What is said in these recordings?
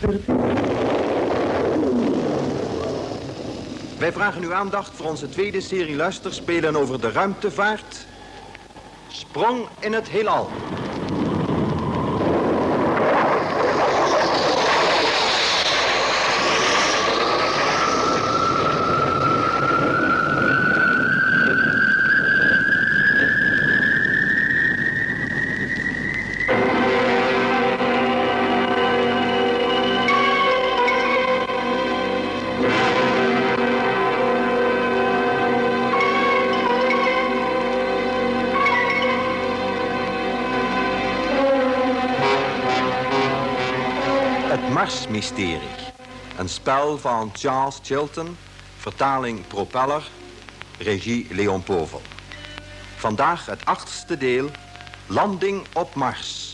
Wij vragen uw aandacht voor onze tweede serie luisterspelen over de ruimtevaart. Sprong in het heelal. Marsmysterie. Een spel van Charles Chilton, vertaling Propeller, regie Leon Povel. Vandaag het 8e deel, Landing op Mars.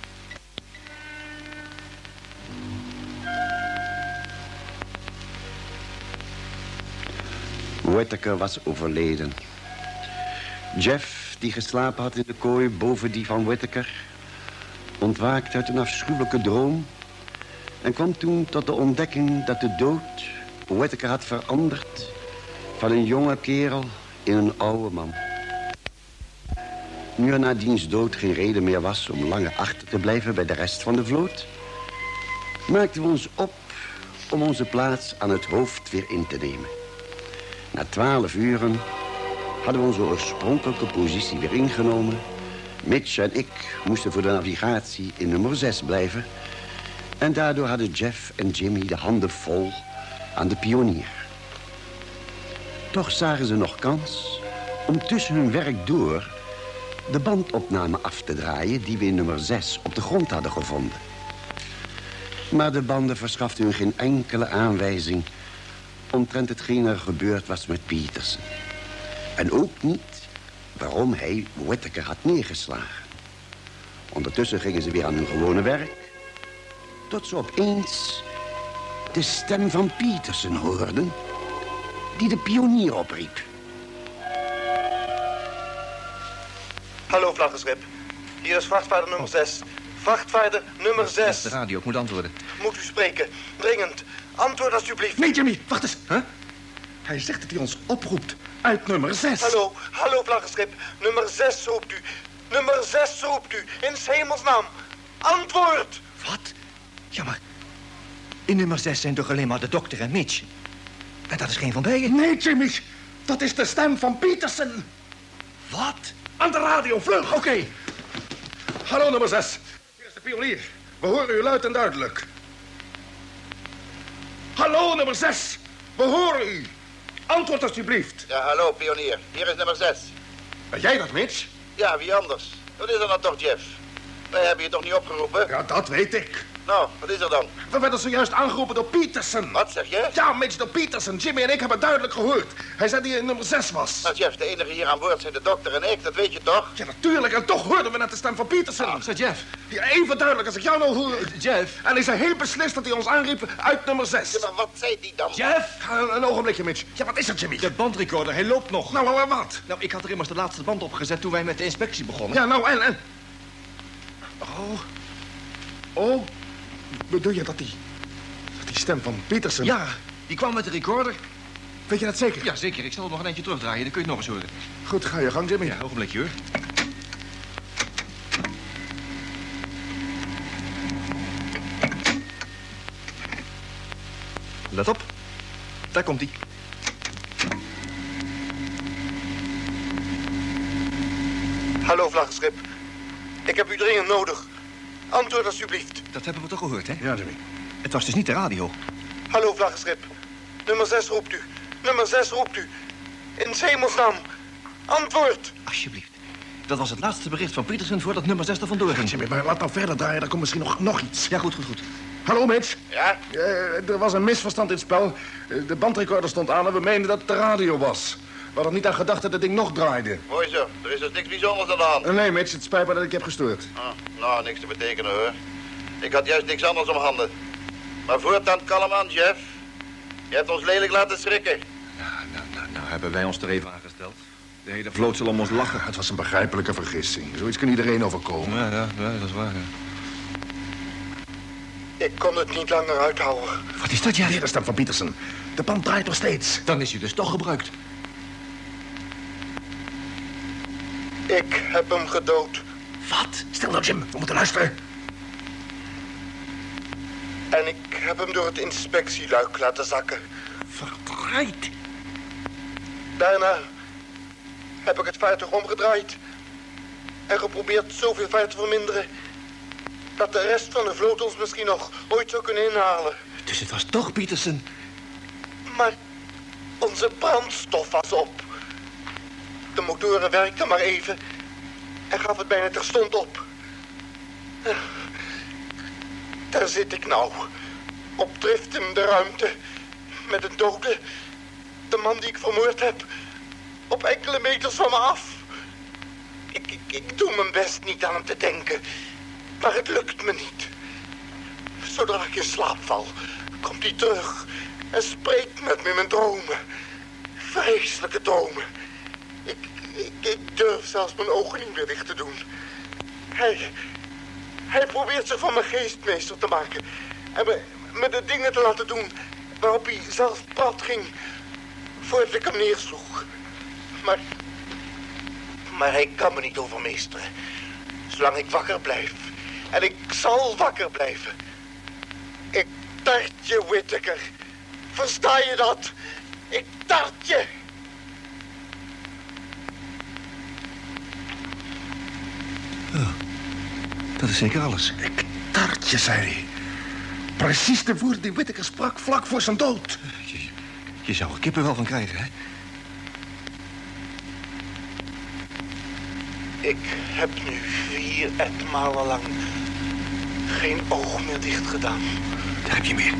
Whittaker was overleden. Jeff, die geslapen had in de kooi boven die van Whittaker, ontwaakte uit een afschuwelijke droom en kwam toen tot de ontdekking dat de dood Whittaker had veranderd van een jonge kerel in een oude man. Nu er na diens dood geen reden meer was om langer achter te blijven bij de rest van de vloot, maakten we ons op om onze plaats aan het hoofd weer in te nemen. Na 12 uren hadden we onze oorspronkelijke positie weer ingenomen. Mitch en ik moesten voor de navigatie in nummer 6 blijven. En daardoor hadden Jeff en Jimmy de handen vol aan de pionier. Toch zagen ze nog kans om tussen hun werk door de bandopname af te draaien die we in nummer 6 op de grond hadden gevonden. Maar de banden verschaften hun geen enkele aanwijzing omtrent hetgeen er gebeurd was met Peterson. En ook niet waarom hij Whittaker had neergeslagen. Ondertussen gingen ze weer aan hun gewone werk, tot ze opeens de stem van Peterson hoorden, die de pionier opriep. Hallo, vlaggenschip. Hier is vrachtvaarder nummer 6. Vrachtvaarder nummer 6. Dat is de radio, ik moet antwoorden. Moet u spreken. Dringend. Antwoord alsjeblieft. Nee, Jimmy, wacht eens. Huh? Hij zegt dat hij ons oproept uit nummer 6. Hallo, vlaggenschip. Nummer 6 roept u. Nummer 6 roept u. In 's hemelsnaam. Antwoord! Wat? Ja, maar in nummer 6 zijn toch alleen maar de dokter en Mitch? En dat is geen van beiden? Nee, Jimmy. Dat is de stem van Peterson. Wat? Aan de radio, vlug. Oké. Hallo, nummer 6. Hier is de pionier. We horen u luid en duidelijk. Hallo, nummer 6. We horen u. Antwoord alsjeblieft. Ja, hallo, pionier. Hier is nummer 6. Ben jij dat, Mitch? Ja, wie anders? Wat is er dan toch, Jeff? Wij hebben je toch niet opgeroepen? Ja, dat weet ik. Nou, wat is er dan? We werden zojuist aangeroepen door Peterson. Wat zeg je? Ja, Mitch, door Peterson. Jimmy en ik hebben het duidelijk gehoord. Hij zei dat hij in nummer 6 was. Nou, Jeff, de enige hier aan boord zijn de dokter en ik, dat weet je toch? Ja, natuurlijk. En toch hoorden we net de stem van Peterson. Zeg, Jeff. Ja, even duidelijk als ik jou nou hoor. Jeff. En hij zei heel beslist dat hij ons aanriep uit nummer 6. Ja, maar wat zei die dan? Jeff. Een ogenblikje, Mitch. Ja, wat is er, Jimmy? De bandrecorder, hij loopt nog. Nou, wat? Nou, ik had er immers de laatste band opgezet toen wij met de inspectie begonnen. Ja, nou, en? Oh, bedoel je dat die stem van Peterson... Ja, die kwam met de recorder. Weet je dat zeker? Ja, zeker. Ik zal hem nog een eindje terugdraaien, dan kun je het nog eens horen. Goed, ga je gang, Jimmy. Ja, ogenblikje, hoor. Let op. Daar komt hij. Hallo, vlaggenschip. Ik heb u dringend nodig. Antwoord alsjeblieft. Dat hebben we toch gehoord, hè? Ja, Jimmy. Het was dus niet de radio. Hallo, vlaggenschip. Nummer 6 roept u. Nummer 6 roept u. In 's hemelsnaam. Antwoord. Alsjeblieft. Dat was het laatste bericht van Peterson voordat nummer 6 er vandoor ging. Jimmy, maar laat nou verder draaien. Daar komt misschien nog iets. Ja, goed. Hallo, Mitch. Ja? Er was een misverstand in het spel. De bandrecorder stond aan en we meenden dat het de radio was. We hadden niet aan gedacht dat het ding nog draaide. Mooi zo. Er is dus niks bijzonders aan de hand. Nee, Mitch, het spijt me dat ik je heb gestoord. Nou, niks te betekenen, hoor. Ik had juist niks anders om handen. Maar voortaan kalm aan, Jeff. Je hebt ons lelijk laten schrikken. Ja, nou hebben wij ons er even aangesteld. De hele vloot zal om ons lachen. Het was een begrijpelijke vergissing. Zoiets kan iedereen overkomen. Ja, dat is waar. Ja. Ik kon het niet langer uithouden. Wat is dat, Jeff? Weer de stem van Petersen. De band draait nog steeds. Dan is hij dus toch gebruikt. Ik heb hem gedood. Wat? Stil nou, Jim. We moeten luisteren. En ik heb hem door het inspectieluik laten zakken. Verdraaid. Daarna heb ik het vaartuig omgedraaid. En geprobeerd zoveel vaart te verminderen dat de rest van de vloot ons misschien nog ooit zou kunnen inhalen. Dus het was toch Petersen. Maar onze brandstof was op. De motoren werkten maar even en gaf het bijna terstond op. Daar zit ik nou, op drift in de ruimte, met een dode, de man die ik vermoord heb, op enkele meters van me af. Ik doe mijn best niet aan hem te denken, maar het lukt me niet. Zodra ik in slaap val, komt hij terug en spreekt met me in mijn dromen. Vreselijke dromen. Ik durf zelfs mijn ogen niet meer dicht te doen. Hij probeert zich van mijn geestmeester te maken. En me de dingen te laten doen waarop hij zelf prat ging voordat ik hem neersloeg. Maar hij kan me niet overmeesteren. Zolang ik wakker blijf. En ik zal wakker blijven. Ik tart je, Whittaker. Versta je dat? Ik tart je. Oh, dat is zeker alles. Ik tart je, zei hij. Precies de woorden die Whittaker sprak vlak voor zijn dood. Je zou er kippenvel van krijgen, hè? Ik heb nu 4 etmalen lang geen oog meer dicht gedaan. Daar heb je meer.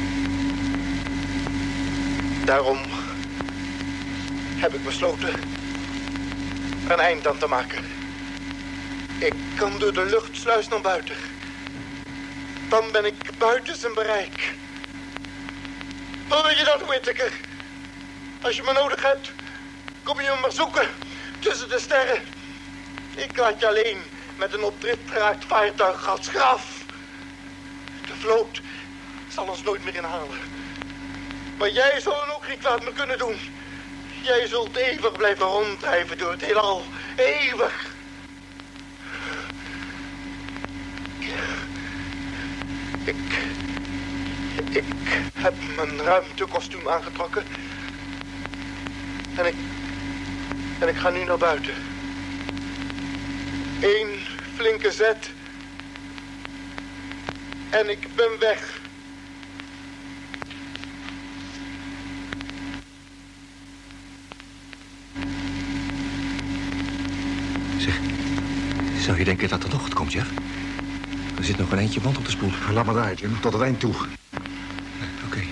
Daarom heb ik besloten er een eind aan te maken. Ik kan door de luchtsluis naar buiten. Dan ben ik buiten zijn bereik. Hoor je dat, Whittaker? Als je me nodig hebt, kom je me maar zoeken tussen de sterren. Ik laat je alleen met een op drift geraakt vaartuig als graf. De vloot zal ons nooit meer inhalen. Maar jij zal dan ook geen kwaad meer kunnen doen. Jij zult eeuwig blijven ronddrijven door het heelal. Eeuwig. Ik heb mijn ruimtekostuum aangetrokken. En ik ga nu naar buiten. 1 flinke zet. En ik ben weg. Zeg, zou je denken dat er nog wat komt, Jeff? Er zit nog een eindje wand op de spoel. Laat maar draaien, Jim. Tot het eind toe. Oké.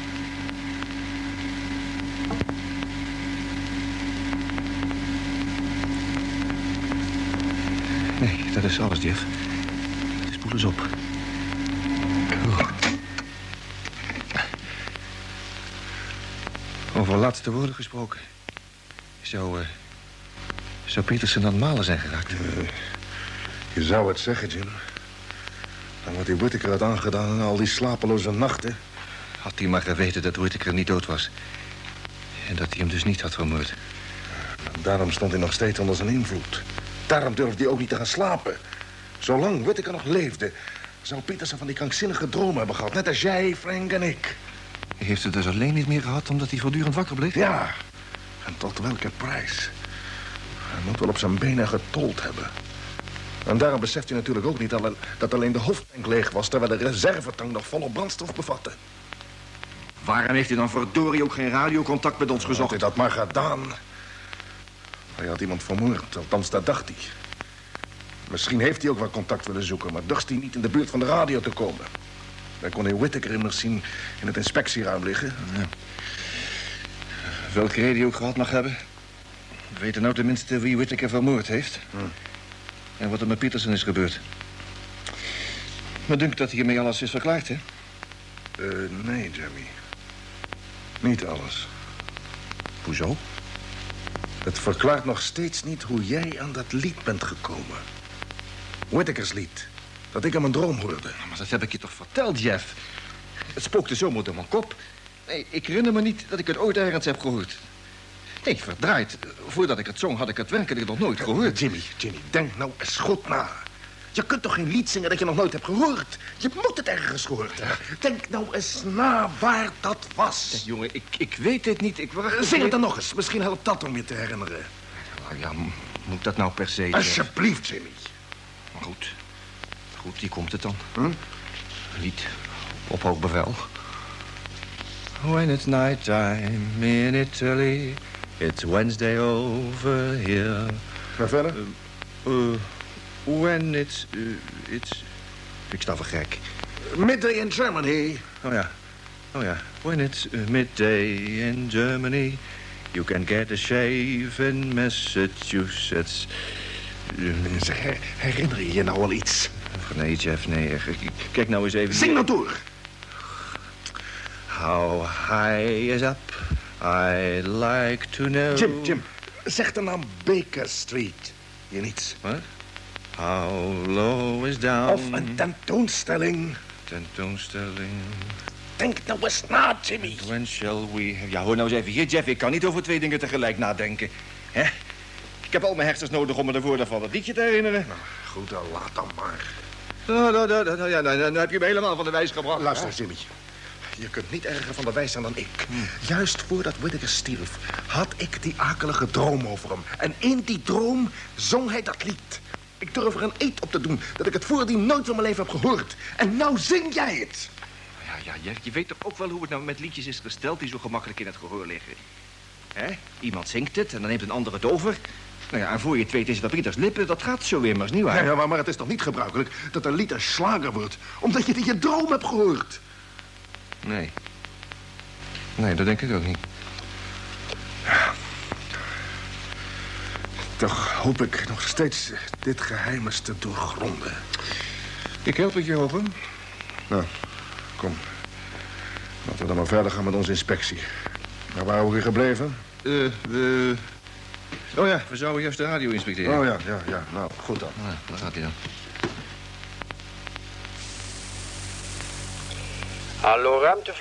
Nee, dat is alles, Jeff. De spoel is op. Over laatste woorden gesproken. Zou Petersen dan malen zijn geraakt? Je zou het zeggen, Jim. Dan wat die Whittaker had aangedaan en al die slapeloze nachten. Had hij maar geweten dat Whittaker niet dood was. En dat hij hem dus niet had vermoord. Daarom stond hij nog steeds onder zijn invloed. Daarom durfde hij ook niet te gaan slapen. Zolang Whittaker nog leefde, zou Petersen van die krankzinnige dromen hebben gehad. Net als jij, Frank en ik. Hij heeft het dus alleen niet meer gehad omdat hij voortdurend wakker bleef? Ja, en tot welke prijs? Hij moet wel op zijn benen getold hebben. En daarom beseft hij natuurlijk ook niet dat alleen de hoofdtank leeg was, terwijl de reservetank nog volop brandstof bevatte. Waarom heeft hij dan verdorie ook geen radiocontact met ons Had gezocht? hij dat maar gedaan. Hij had iemand vermoord, althans dat dacht hij. Misschien heeft hij ook wel contact willen zoeken, maar dorst hij niet in de buurt van de radio te komen. Dan kon hij Whittaker immers zien in het inspectieruim liggen. Ja. Welke reden hij ook gehad mag hebben. We weten nou tenminste wie Whittaker vermoord heeft. En wat er met Petersen is gebeurd. Me dunkt dat hiermee alles is verklaard, hè? Nee, Jimmy. Niet alles. Hoezo? Het verklaart nog steeds niet hoe jij aan dat lied bent gekomen. Whittakers lied. dat ik hem een droom hoorde. Maar dat heb ik je toch verteld, Jeff? Het spookte zomaar door mijn kop. Nee, ik herinner me niet dat ik het ooit ergens heb gehoord. Nee, verdraaid. Voordat ik het zong, had ik het werkelijk nog nooit gehoord. Jimmy, denk nou eens goed na. Je kunt toch geen lied zingen dat je nog nooit hebt gehoord? Je moet het ergens gehoord hebben. Denk nou eens na waar dat was. Ja, jongen, ik weet het niet. Zing het dan nog eens. Misschien helpt dat om je te herinneren. Ja, moet dat nou per se... Alsjeblieft, Jimmy. Maar goed, hier komt het dan. Lied op hoog bevel. When it's nighttime in Italy, it's Wednesday over here. Ga verder. When it's... Ik sta voor gek. Midday in Germany. Oh ja. When it's midday in Germany, you can get a shave in Massachusetts. Herinner je je nou al iets? Nee, Jeff, nee. Kijk nou eens even... Zing nou door. How high is up, I'd like to know... Jim, zeg de naam Baker Street. Je niets. Wat? How low is down... Of een tentoonstelling. Denk nou eens na, Jimmy. When shall we... Ja, hoor nou eens even hier, Jeff. Ik kan niet over 2 dingen tegelijk nadenken. Hè? Ik heb al mijn hersens nodig om me de woorden van het liedje te herinneren. Nou, goed, dan laat dan maar. Ja, dan heb je me helemaal van de wijs gebracht. Luister, Jimmy. Je kunt niet erger van de wijs zijn dan ik. Juist voordat Whittaker stierf, had ik die akelige droom over hem. En in die droom zong hij dat lied. Ik durf er een eed op te doen dat ik het voordien nooit van mijn leven heb gehoord. En nou zing jij het. Ja, je weet toch ook wel hoe het nou met liedjes is gesteld die zo gemakkelijk in het gehoor liggen. Hè? Iemand zingt het en dan neemt een ander het over. Nou ja, en voor je het weet is het op ieders lippen. Dat gaat zo immers, nietwaar? Ja, maar het is toch niet gebruikelijk dat een lied een slager wordt, omdat je het in je droom hebt gehoord? Nee, dat denk ik ook niet. Toch hoop ik nog steeds dit geheim eens te doorgronden. Ik help het je over. Nou, kom. Laten we dan maar verder gaan met onze inspectie. Waar waren we weer gebleven? Oh ja, we zouden juist de radio inspecteren. Oh ja. Nou, goed dan. Nou, daar gaat hij dan. Hallo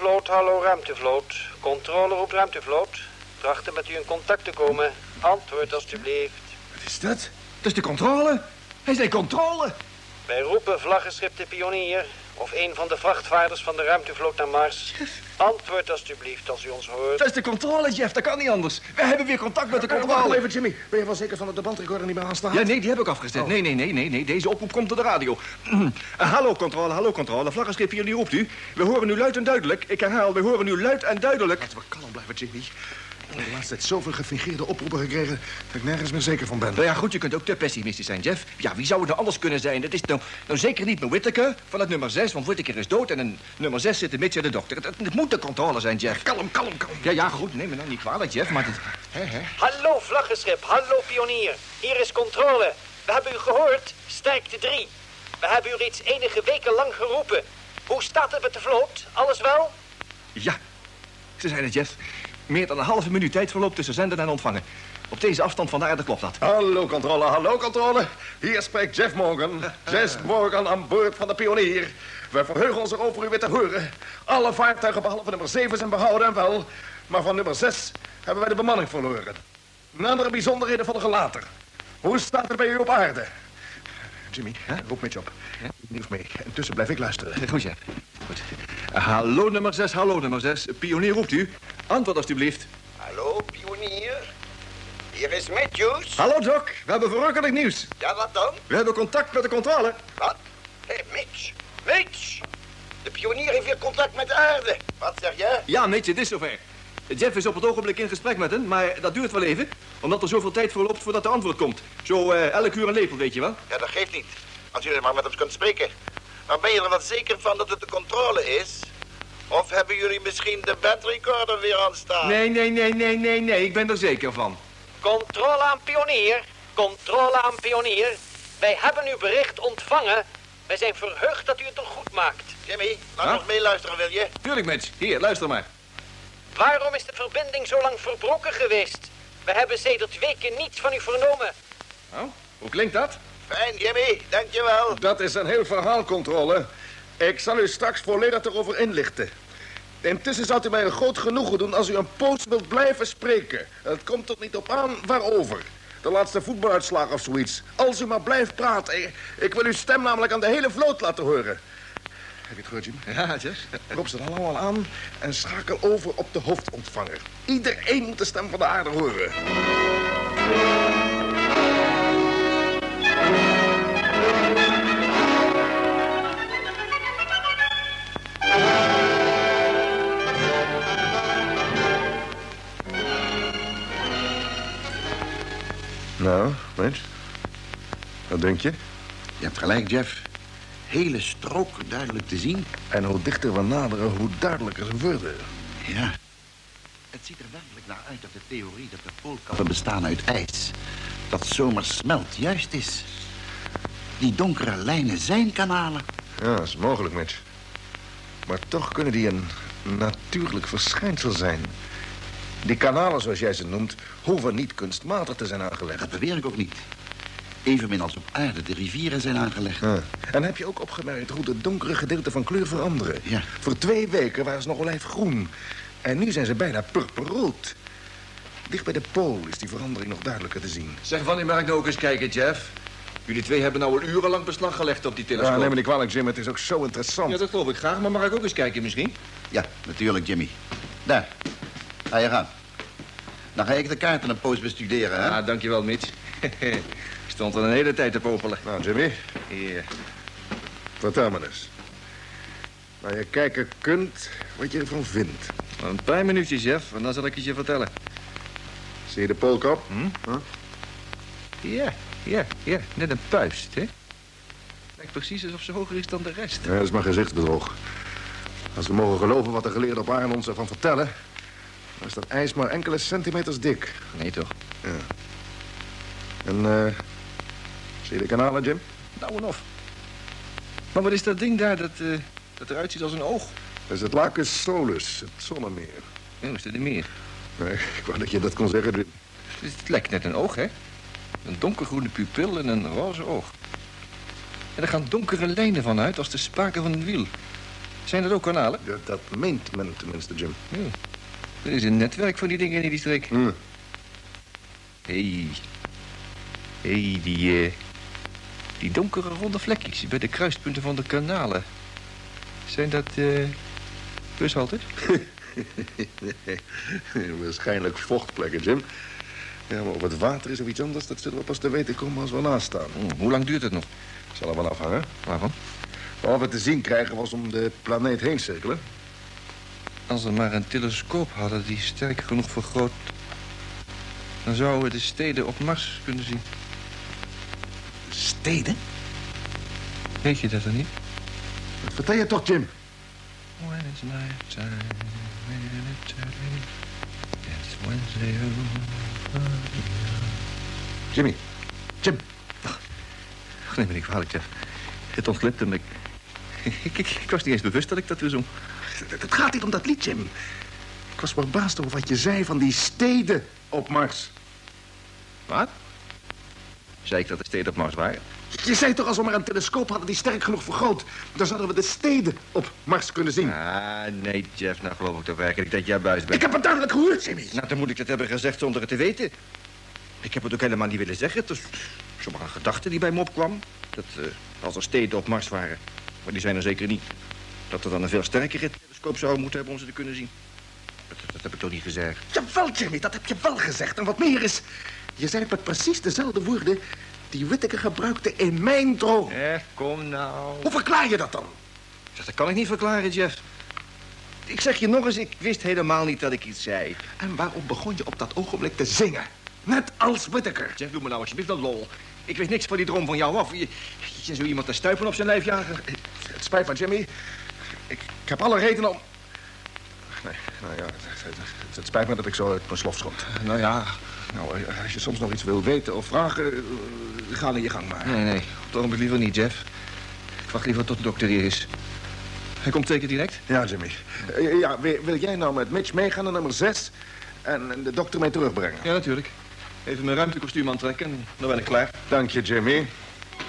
ruimtevloot. Controle roept ruimtevloot. Trachten met u in contact te komen. Antwoord alstublieft. Wat is dat? Dat is de controle. Hij zei controle. Wij roepen vlaggenschip de Pionier of een van de vrachtvaarders van de ruimtevloot naar Mars. Antwoord alstublieft als u ons hoort. Dat is de controle, Jeff. Dat kan niet anders. We hebben weer contact met de Wacht controle. even, Jimmy. Ben je wel zeker van dat de bandrecorder niet meer aanstaat? Ja, nee, die heb ik afgezet. Nee. Deze oproep komt door de radio. Hallo, controle. Vlaggenschip Pionier roept u. We horen u luid en duidelijk. Ik herhaal, we horen u luid en duidelijk. Laten we kalm blijven, Jimmy. Ik heb de laatste tijd zoveel gefingeerde oproepen gekregen dat ik nergens meer zeker van ben. Nou ja, goed, je kunt ook te pessimistisch zijn, Jeff. Ja, wie zou het nou anders kunnen zijn? Het is nou zeker niet meer Whittaker van het nummer 6, want Whittaker is dood en in nummer 6 zit Mitch en de dokter. Het moet de controle zijn, Jeff. Kalm. Ja, goed, neem me nou niet kwalijk, Jeff, maar Hallo vlaggenschip, hallo Pionier. Hier is controle. We hebben u gehoord. Sterkte 3. We hebben u reeds enige weken lang geroepen. Hoe staat het met de vloot? Alles wel? Ja, ze zijn het, Jeff. Meer dan een halve minuut tijdverloop tussen zenden en ontvangen. Op deze afstand van de aarde klopt dat. Hallo, controle. Hier spreekt Jeff Morgan. Jeff Morgan aan boord van de Pionier. We verheugen ons erover u weer te horen. Alle vaartuigen behalve nummer 7 zijn behouden en wel. Maar van nummer 6 hebben wij de bemanning verloren. Nadere bijzonderheden volgen later. Hoe staat het bij u op aarde? Jimmy, roep Mitch op. Nieuws mee. Intussen blijf ik luisteren. Goed, Jeff. Goed. Hallo, nummer 6. Pionier roept u. Antwoord alstublieft. Hallo, Pionier. Hier is Matthews. Hallo, Doc. We hebben verrukkelijk nieuws. Ja, wat dan? We hebben contact met de controle. Wat? Hé, Mitch. De Pionier heeft weer contact met de aarde. Wat zeg je? Ja, Mitch, het is zover. Jeff is op het ogenblik in gesprek met hem, maar dat duurt wel even. Omdat er zoveel tijd verloopt voordat de antwoord komt. Zo elk uur een lepel, weet je wel. Ja, dat geeft niet. Als jullie maar met hem kunt spreken. Maar ben je er wat zeker van dat het de controle is? Of hebben jullie misschien de bandrecorder weer aan staan? Nee, ik ben er zeker van. Controle aan Pionier. Wij hebben uw bericht ontvangen. Wij zijn verheugd dat u het nog goed maakt. Jimmy, laat ons meeluisteren, wil je? Tuurlijk, Mitch. Hier, luister maar. Waarom is de verbinding zo lang verbroken geweest? We hebben sedert weken niets van u vernomen. Oh, hoe klinkt dat? Fijn, Jimmy. Dankjewel. Dat is een heel verhaal, controle. Ik zal u straks volledig erover inlichten. Intussen zou u mij een groot genoegen doen als u een poos wilt blijven spreken. Het komt er niet op aan waarover. De laatste voetbaluitslag of zoiets. Als u maar blijft praten. Ik wil uw stem namelijk aan de hele vloot laten horen. Heb je het gehoord, Jim? Ja, Jeff. Roep ze dan allemaal aan en schakel over op de hoofdontvanger. Iedereen moet de stem van de aarde horen. Nou, Mitch? Wat denk je? Je hebt gelijk, Jeff. Hele stroken duidelijk te zien. En hoe dichter we naderen, hoe duidelijker ze worden. Ja. Het ziet er werkelijk naar uit dat de theorie dat de poolkappen bestaan uit ijs, dat zomaar smelt, juist is. Die donkere lijnen zijn kanalen. Ja, dat is mogelijk, Mitch. Maar toch kunnen die een natuurlijk verschijnsel zijn. Die kanalen, zoals jij ze noemt, hoeven niet kunstmatig te zijn aangelegd. Dat beweer ik ook niet. Evenmin als op aarde de rivieren zijn aangelegd. Ja. En heb je ook opgemerkt hoe de donkere gedeelten van kleur veranderen? Ja. Voor 2 weken waren ze nog olijfgroen. En nu zijn ze bijna purperrood. Dicht bij de pool is die verandering nog duidelijker te zien. Zeg, wanneer mag ik nou ook eens kijken, Jeff? Jullie twee hebben nou al urenlang beslag gelegd op die telescoop. Ja, neem me niet kwalijk, Jim. Het is ook zo interessant. Ja, dat geloof ik graag. Maar mag ik ook eens kijken misschien? Ja, natuurlijk, Jimmy. Daar. Ga je gaan. Dan ga ik de kaarten een poos bestuderen, hè? Ja, dankjewel, Mitch. Ik stond er een hele tijd te popelen. Nou, Jimmy, Hier. vertel me eens. Waar je kijken kunt, wat je ervan vindt. Een paar minuutjes, Jeff, en dan zal ik het je vertellen. Zie je de poolkap? Ja. Net een puist, hè? Lijkt precies alsof ze hoger is dan de rest. Ja, dat is maar gezichtsbedrog. Als we mogen geloven wat de geleerden op aarde ons ervan vertellen, dan is dat ijs maar enkele centimeters dik. Nee, toch? Ja. En, zie je de kanalen, Jim? Nou en of. Maar wat is dat ding daar dat eruit ziet als een oog? Dat is het Lacus Solus, het zonnemeer. Oh, is dat er meer? Nee, ik wou dat je dat kon zeggen, Jim. Het lijkt net een oog, hè? Een donkergroene pupil en een roze oog. En er gaan donkere lijnen van uit als de spaken van een wiel. Zijn dat ook kanalen? Ja, dat meent men tenminste, Jim. Ja. Er is een netwerk van die dingen in die streek. Hé, die donkere ronde vlekjes bij de kruispunten van de kanalen. Zijn dat bushaltes? Waarschijnlijk vochtplekken, Jim. Ja, maar of het water is of iets anders, dat zullen we pas te weten komen als we naast staan. Hoe lang duurt het nog? Zal er wel afhangen. Waarvan? Wat we te zien krijgen was om de planeet heen cirkelen. Als we maar een telescoop hadden die sterk genoeg vergroot, dan zouden we de steden op Mars kunnen zien. Steden? Weet je dat dan niet? Wat vertel je toch, Jim? When it's nighttime, when it's early, it's Wednesday over. Jimmy. Jim. Neem me niet kwalijk, Jeff. Het ontglipte me. Ik was niet eens bewust dat ik dat weer zong. Het gaat niet om dat lied, Jim. Ik was verbaasd over wat je zei van die steden op Mars. Wat? Zei ik dat de steden op Mars waren? Je zei toch als we maar een telescoop hadden die sterk genoeg vergroot, dan zouden we de steden op Mars kunnen zien. Ah, nee, Jeff, nou geloof ik toch werkelijk dat jij buis bent. Ik heb het duidelijk gehoord, Jimmy. Nou, dan moet ik dat hebben gezegd zonder het te weten. Ik heb het ook helemaal niet willen zeggen. Het is zomaar een gedachte die bij me opkwam. Dat als er steden op Mars waren, maar die zijn er zeker niet, dat er dan een veel sterkere telescoop zou moeten hebben om ze te kunnen zien. Dat heb ik toch niet gezegd? Jawel, Jimmy, dat heb je wel gezegd. En wat meer is, je zei met precies dezelfde woorden die Whittaker gebruikte in mijn droom. Kom nou. Hoe verklaar je dat dan? Zeg, dat kan ik niet verklaren, Jeff. Ik zeg je nog eens, ik wist helemaal niet dat ik iets zei. En waarom begon je op dat ogenblik te zingen? Net als Whittaker. Jeff, doe me nou alsjeblieft een lol. Ik weet niks van die droom van jou af. Je zo iemand te stuipen op zijn lijf jagen. Het spijt me, Jimmy. Ik heb alle reden om... Nee, nou ja, het spijt me dat ik zo uit mijn slof schot. Nou ja. Nou, als je soms nog iets wil weten of vragen, ga in je gang maar. Nee, op het ogenblik liever niet, Jeff. Ik wacht liever tot de dokter hier is. Hij komt zeker direct? Ja, Jimmy. Ja, wil jij nou met Mitch meegaan naar nummer 6 en de dokter mee terugbrengen? Ja, natuurlijk. Even mijn ruimtekostuum aantrekken en dan ben ik klaar. Dank je, Jimmy.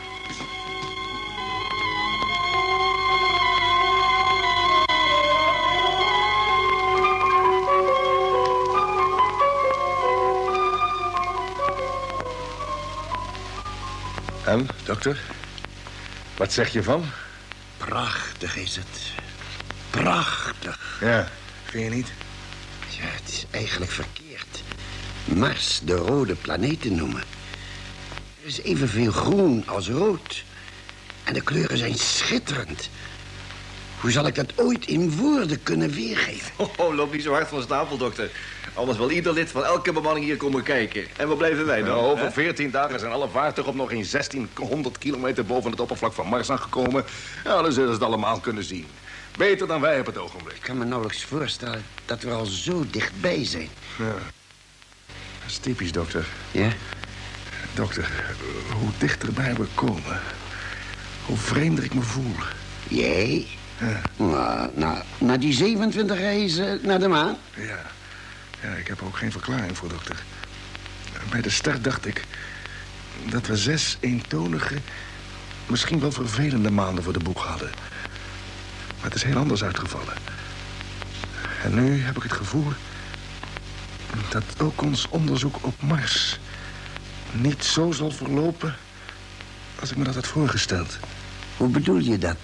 En, dokter? Wat zeg je van? Prachtig is het. Prachtig. Ja, vind je niet? Ja, het is eigenlijk verkeerd. Mars de rode planeet te noemen. Er is evenveel groen als rood. En de kleuren zijn schitterend. Hoe zal ik dat ooit in woorden kunnen weergeven? Oh, loop niet zo hard van stapel, dokter. Anders wil ieder lid van elke bemanning hier komen kijken. En waar blijven wij dan? Nou, over 14 dagen zijn alle vaartuigen op nog in 1600 kilometer boven het oppervlak van Mars aangekomen. Ja, dan zullen ze het allemaal kunnen zien. Beter dan wij op het ogenblik. Ik kan me nauwelijks voorstellen dat we al zo dichtbij zijn. Ja. Dat is typisch, dokter. Ja? Dokter, hoe dichterbij we komen, hoe vreemder ik me voel. Jij? Ja. Nou, na die 27 reizen naar de maan? Ja, ik heb er ook geen verklaring voor, dokter. Bij de start dacht ik dat we 6 eentonige, misschien wel vervelende maanden voor de boeg hadden. Maar het is heel anders uitgevallen. En nu heb ik het gevoel dat ook ons onderzoek op Mars niet zo zal verlopen als ik me dat had voorgesteld. Hoe bedoel je dat?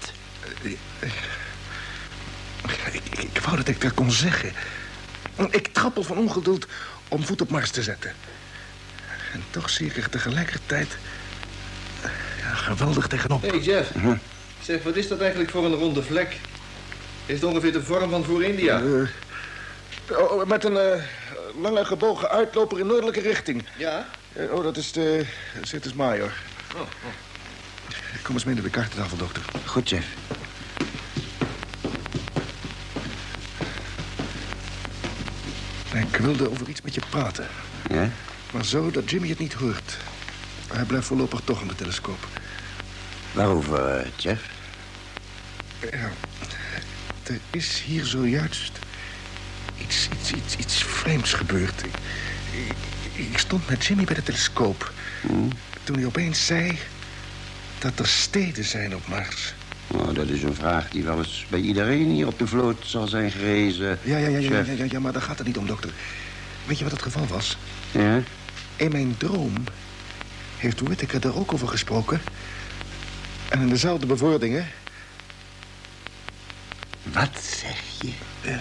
Ik wou dat ik dat kon zeggen. Ik trappel van ongeduld om voet op Mars te zetten. En toch zie ik er tegelijkertijd geweldig tegenop. Hé, Jeff. Zeg, wat is dat eigenlijk voor een ronde vlek? Is het ongeveer de vorm van voor India? Met een lange gebogen uitloper in noordelijke richting. Ja? Dat is de Cetus Major. Kom eens mee naar de kaartentafel, dokter. Goed, chef. Ik wilde over iets met je praten. Ja? Maar zo dat Jimmy het niet hoort. Hij blijft voorlopig toch aan de telescoop. Waarover, chef? Ja, er is hier zojuist iets vreemds gebeurd. Ik stond met Jimmy bij de telescoop. Toen hij opeens zei dat er steden zijn op Mars. Nou, dat is een vraag die wel eens bij iedereen hier op de vloot zal zijn gerezen. Ja, maar daar gaat het niet om, dokter. Weet je wat het geval was? Ja? In mijn droom heeft Whittaker daar ook over gesproken. En in dezelfde bewoordingen. Wat zeg je?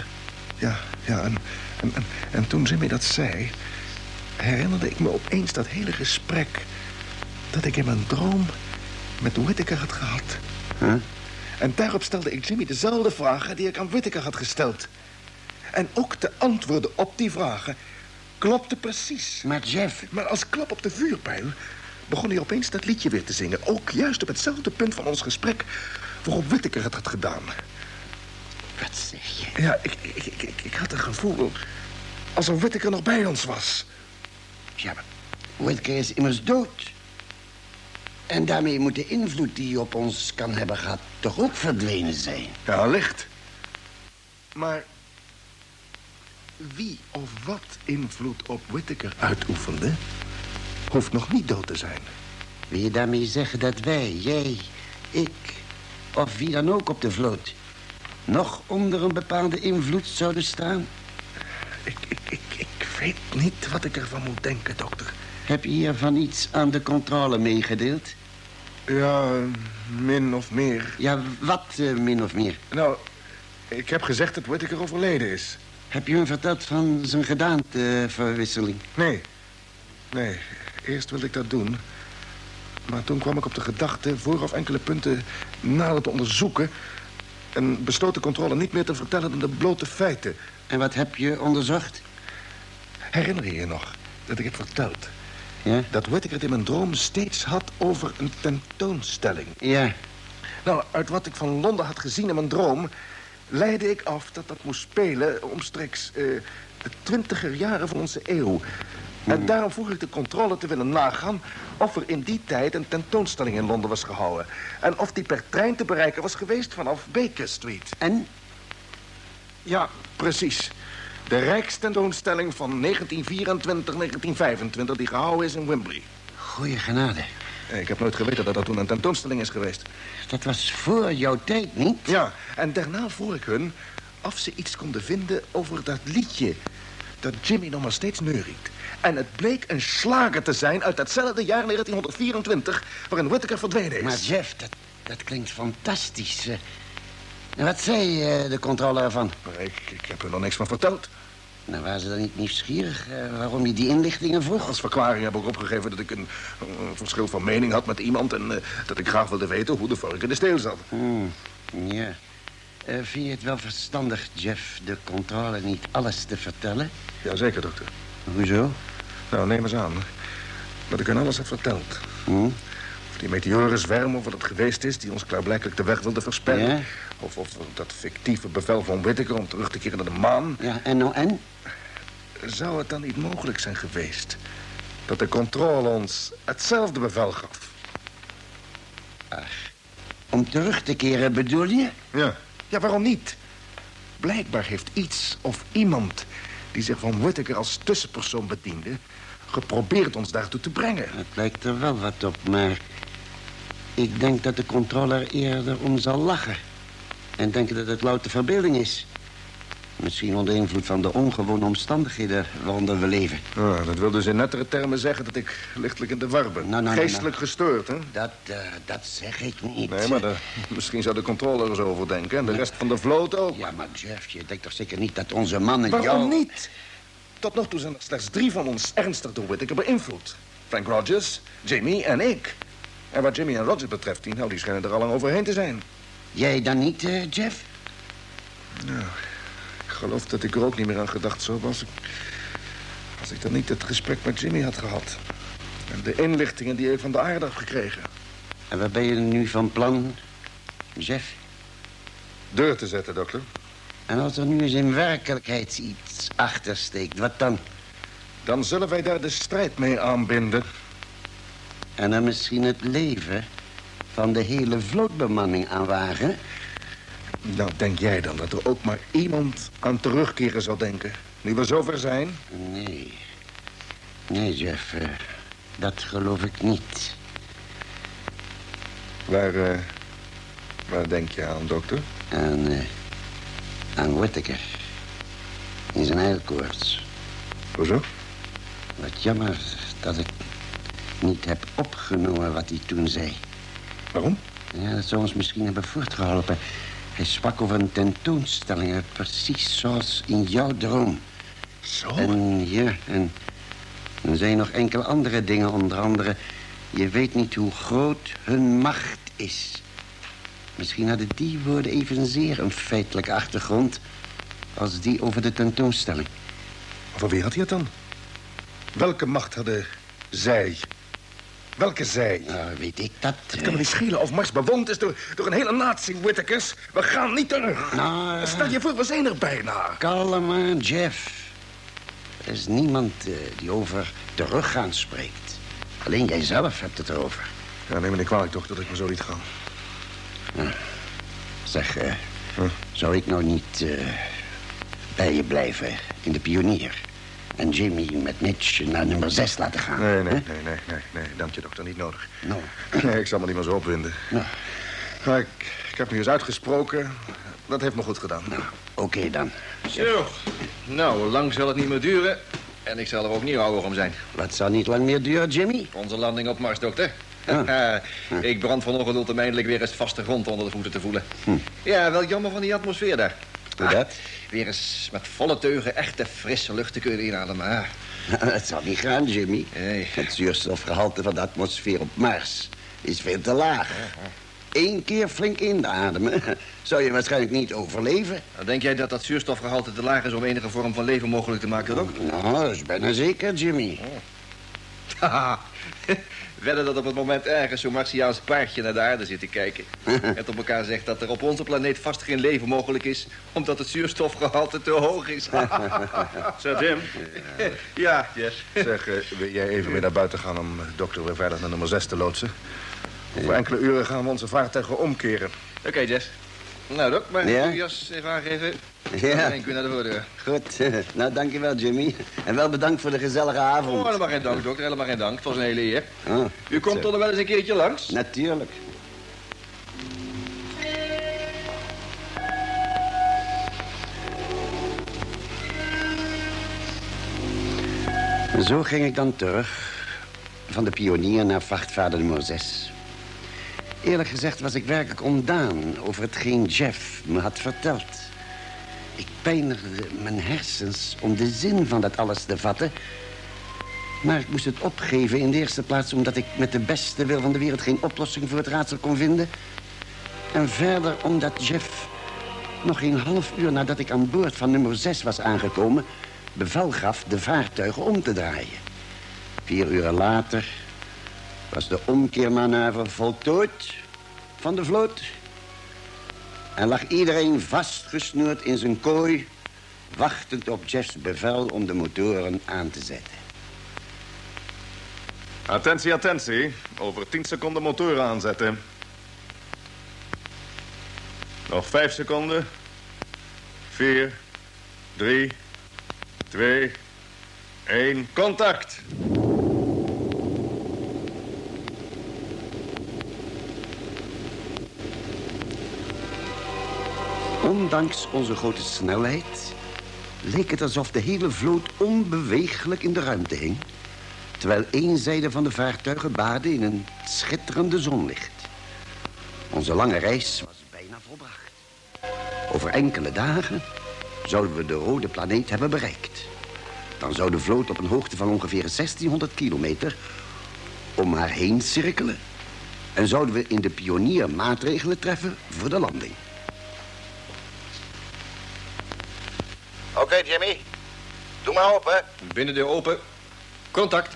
En toen Jimmy dat zei, herinnerde ik me opeens dat hele gesprek dat ik in mijn droom met Whittaker had gehad. Huh? En daarop stelde ik Jimmy dezelfde vragen die ik aan Whittaker had gesteld. En ook de antwoorden op die vragen klopten precies. Maar Jeff... Maar als klap op de vuurpijl begon hij opeens dat liedje weer te zingen. Ook juist op hetzelfde punt van ons gesprek waarop Whittaker het had gedaan. Wat zeg je? Ja, ik had een gevoel alsof Whittaker nog bij ons was. Ja, maar Whittaker is immers dood. En daarmee moet de invloed die hij op ons kan hebben gehad toch ook verdwenen zijn. Ja, allicht. Maar wie of wat invloed op Whittaker uitoefende, hoeft nog niet dood te zijn. Wil je daarmee zeggen dat wij, jij, ik of wie dan ook op de vloot nog onder een bepaalde invloed zouden staan? Ik weet niet wat ik ervan moet denken, dokter. Heb je hiervan iets aan de controle meegedeeld? Ja, min of meer. Ja, wat min of meer? Nou, ik heb gezegd dat Whittaker overleden is. Heb je hem verteld van zijn gedaanteverwisseling? Nee, eerst wilde ik dat doen. Maar toen kwam ik op de gedachte vooraf enkele punten nader te onderzoeken en besloot de controle niet meer te vertellen dan de blote feiten. En wat heb je onderzocht? Herinner je je nog dat ik heb verteld? Ja? Dat Whittaker het in mijn droom steeds had over een tentoonstelling. Ja. Nou, uit wat ik van Londen had gezien in mijn droom leidde ik af dat dat moest spelen omstreeks de 20er jaren van onze eeuw. En daarom vroeg ik de controle te willen nagaan of er in die tijd een tentoonstelling in Londen was gehouden. En of die per trein te bereiken was geweest vanaf Baker Street. En? Ja, precies. De Rijkstentoonstelling van 1924-1925 die gehouden is in Wembley. Goeie genade. Ik heb nooit geweten dat er toen een tentoonstelling is geweest. Dat was voor jouw tijd, niet? Ja, en daarna vroeg ik hun of ze iets konden vinden over dat liedje dat Jimmy nog maar steeds neuriet. En het bleek een slager te zijn uit datzelfde jaar 1924... waarin Whittaker verdwenen is. Maar Jeff, dat klinkt fantastisch. En wat zei de controle ervan? Ik heb er nog niks van verteld. Nou, waren ze dan niet nieuwsgierig waarom je die inlichtingen vroeg? Als verklaring heb ik opgegeven dat ik een verschil van mening had met iemand... en dat ik graag wilde weten hoe de vork in de steel zat. Ja. Vind je het wel verstandig, Jeff, de controle niet alles te vertellen? Jazeker, dokter. Hoezo? Nou, neem eens aan dat ik hun alles heb verteld. Of die meteorenzwerm, of wat het geweest is... die ons klaarblijkelijk de weg wilde versperren. Ja? Of dat fictieve bevel van Whittaker om terug te keren naar de maan. Ja, en nou en? Zou het dan niet mogelijk zijn geweest... dat de controle ons hetzelfde bevel gaf? Ach, om terug te keren bedoel je? Ja, waarom niet? Blijkbaar heeft iets of iemand... die zich van Whittaker als tussenpersoon bediende... geprobeerd ons daartoe te brengen. Het lijkt er wel wat op, maar... ik denk dat de controle er eerder om zal lachen. En denken dat het louter verbeelding is. Misschien onder invloed van de ongewone omstandigheden waaronder we leven. Ja, dat wil dus in nettere termen zeggen dat ik lichtelijk in de war ben. Geestelijk gestoord, hè? Dat zeg ik niet. Nee, maar misschien zou de controle er zo over denken. En de rest van de vloot ook. Ja, maar Jeff, je denkt toch zeker niet dat onze mannen Waarom niet? Tot nog toe zijn er slechts 3 van ons ernstig door Whittaker beïnvloed. Frank Rogers, Jimmy en ik. En wat Jimmy en Rogers betreft, die schijnen er al lang overheen te zijn. Jij dan niet, Jeff? Nou, ik geloof dat ik er ook niet meer aan gedacht zo was. Als ik dan niet het gesprek met Jimmy had gehad. En de inlichtingen die ik van de aarde heb gekregen. En wat ben je nu van plan, Jeff? Deur te zetten, dokter. En als er nu eens in werkelijkheid iets achter steekt, wat dan? Dan zullen wij daar de strijd mee aanbinden. En dan misschien het leven van de hele vlootbemanning aanwagen? Nou, denk jij dan dat er ook maar iemand aan terugkeren zal denken? Nu we zover zijn? Nee, Jeff. Dat geloof ik niet. Waar denk je aan, dokter? Aan Whittaker. In zijn eilkoorts. Hoezo? Wat jammer dat ik niet heb opgenomen wat hij toen zei. Waarom? Ja, dat zou ons misschien hebben voortgeholpen. Hij sprak over een tentoonstelling, precies zoals in jouw droom. Zo? En er zijn nog enkele andere dingen, onder andere... je weet niet hoe groot hun macht is. Misschien hadden die woorden evenzeer een feitelijke achtergrond... als die over de tentoonstelling. Over wie had hij het dan? Welke macht hadden zij? Welke zij? Nou, weet ik dat. Het kan me niet schelen of Mars bewoond is door een hele natie Whittakers. We gaan niet terug. Nou, stel je voor, we zijn er bijna. Kalm aan, Jeff. Er is niemand die over teruggaan spreekt. Alleen jij zelf hebt het erover. Ja, neem me niet kwalijk toch dat ik me zo liet gaan. Zeg, zou ik nou niet bij je blijven in de Pionier? En Jimmy met Mitch naar nummer 6 laten gaan? Nee, dank je dokter, niet nodig. Nou. Nee, ik zal me niet meer zo opwinden. Nou. Maar ik heb nu eens uitgesproken. Dat heeft me goed gedaan. Nou, oké dan. Zo, nou, lang zal het niet meer duren. En ik zal er ook niet ouder om zijn. Wat zal niet lang meer duren, Jimmy? Onze landing op Mars, dokter. Ik brand van ongeduld om eindelijk weer eens vaste grond onder de voeten te voelen. Ja, wel jammer van die atmosfeer daar. Hoe dat? Weer eens met volle teugen echte frisse lucht te kunnen inademen. Het zal niet gaan, Jimmy. Nee. Het zuurstofgehalte van de atmosfeer op Mars is veel te laag. 1 keer flink inademen zou je waarschijnlijk niet overleven. Nou, denk jij dat dat zuurstofgehalte te laag is om enige vorm van leven mogelijk te maken, ook? Nou, dat is bijna zeker, Jimmy. Haha. Wedden dat op het moment ergens zo'n Martiaans paardje naar de aarde zit te kijken. En op elkaar zegt dat er op onze planeet vast geen leven mogelijk is... omdat het zuurstofgehalte te hoog is. Zo, Jim. Ja, Jess. Zeg, wil jij even weer naar buiten gaan om dokter weer veilig naar nummer 6 te loodsen? Voor enkele uren gaan we onze vaartuigen omkeren. Oké, Jess. Nou, Dok, maar Ja? uw jas even aangeven. Ja. En kun je naar de voordeur. Goed. Nou, dankjewel, Jimmy. En wel bedankt voor de gezellige avond. Oh, helemaal geen dank, dokter. Helemaal geen dank. Het was een hele eer. Oh, U komt toch nog wel eens een keertje langs? natuurlijk. Zo ging ik dan terug van de Pionier naar vrachtvaarder nummer 6. Eerlijk gezegd was ik werkelijk ontdaan over hetgeen Jeff me had verteld. Ik pijnigde mijn hersens om de zin van dat alles te vatten. Maar ik moest het opgeven in de eerste plaats omdat ik met de beste wil van de wereld geen oplossing voor het raadsel kon vinden. En verder omdat Jeff nog geen half uur nadat ik aan boord van nummer 6 was aangekomen bevel gaf de vaartuigen om te draaien. 4 uur later was de omkeermanoeuvre voltooid van de vloot. En lag iedereen vastgesnoerd in zijn kooi, wachtend op Jeff's bevel om de motoren aan te zetten. Attentie, attentie. Over 10 seconden motoren aanzetten. Nog 5 seconden. 4, 3, 2, 1, contact. Ondanks onze grote snelheid leek het alsof de hele vloot onbeweeglijk in de ruimte hing, terwijl één zijde van de vaartuigen baadde in een schitterende zonlicht. Onze lange reis was bijna volbracht. Over enkele dagen zouden we de rode planeet hebben bereikt. Dan zou de vloot op een hoogte van ongeveer 1600 kilometer om haar heen cirkelen. En zouden we in de Pionier maatregelen treffen voor de landing. Oké, Jimmy. Doe maar open. Binnendeur open. Contact.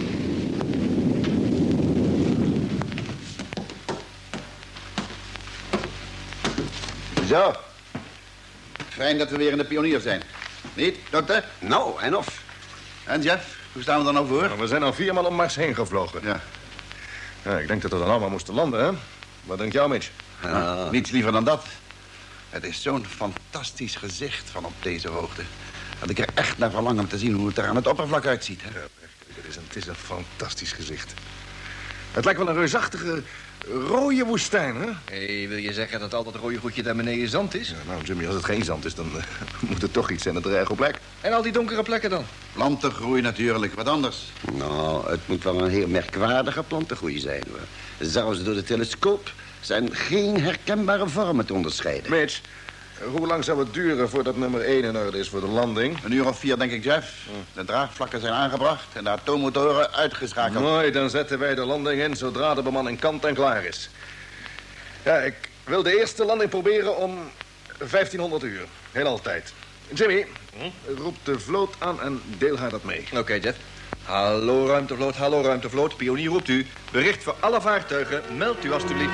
Zo. Fijn dat we weer in de Pionier zijn. Niet, dokter? Nou, en of? En Jeff, hoe staan we er nou voor? Nou, we zijn al 4 maal om Mars heen gevlogen. Ja, ik denk dat we dan allemaal moesten landen, hè? Wat denkt jou, Mitch? Niets liever dan dat. Het is zo'n fantastisch gezicht van op deze hoogte. Dat ik er echt naar verlang om te zien hoe het er aan het oppervlak uitziet. Hè? Ja, het is een fantastisch gezicht. Het lijkt wel een reusachtige rode woestijn, hè? Wil je zeggen dat al dat rode goedje daar beneden zand is? Ja, nou, Jimmy, als het geen zand is, dan moet het toch iets zijn dat er erg op lijkt. En al die donkere plekken dan? Plantengroei natuurlijk, wat anders. Nou, het moet wel een heel merkwaardige plantengroei zijn, hoor. Zelfs door de telescoop zijn geen herkenbare vormen te onderscheiden. Mitch, hoe lang zou het duren voordat nummer 1 in orde is voor de landing? 1 uur of 4, denk ik, Jeff. De draagvlakken zijn aangebracht en de atoommotoren uitgeschakeld. Mooi, dan zetten wij de landing in zodra de bemanning kant en klaar is. Ja, ik wil de eerste landing proberen om 1500 uur. Heel altijd. Jimmy, roep de vloot aan en deel haar dat mee. Oké, Jeff. Hallo ruimtevloot. Pionier roept u. Bericht voor alle vaartuigen. Meld u alstublieft.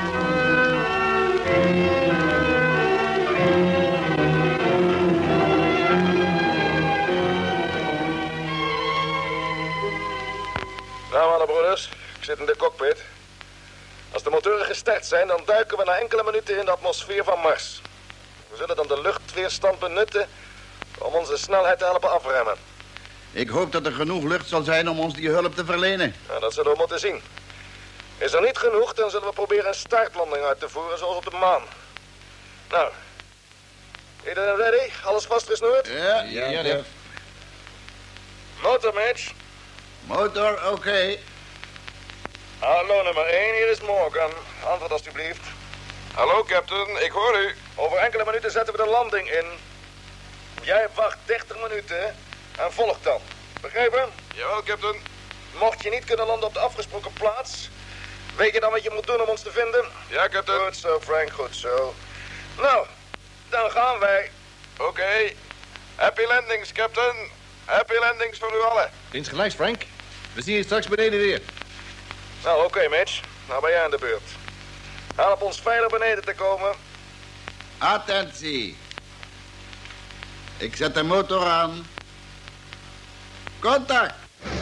Nou, mannen broeders, ik zit in de cockpit. Als de motoren gestart zijn, dan duiken we na enkele minuten in de atmosfeer van Mars. We zullen dan de luchtweerstand benutten om onze snelheid te helpen afremmen. Ik hoop dat er genoeg lucht zal zijn om ons die hulp te verlenen. Nou, dat zullen we moeten zien. Is er niet genoeg, dan zullen we proberen een startlanding uit te voeren zoals op de maan. Nou, iedereen ready? Alles vastgesnoerd? Ja, Jeff. Motor, Mitch. Motor, oké. Hallo, nummer 1, hier is Morgan. Antwoord alstublieft. Hallo, captain, ik hoor u. Over enkele minuten zetten we de landing in. Jij wacht 30 minuten en volgt dan. Begrepen? Jawel, captain. Mocht je niet kunnen landen op de afgesproken plaats, weet je dan wat je moet doen om ons te vinden? Ja, captain. Goed zo, Frank, goed zo. Nou, dan gaan wij. Oké. Happy landings, captain. Happy landings voor u allen. Insgelijks, Frank. We zien je straks beneden weer. Nou, oké, Mitch. Nou ben jij aan de beurt. Help ons veilig beneden te komen. Attentie. Ik zet de motor aan. Contact.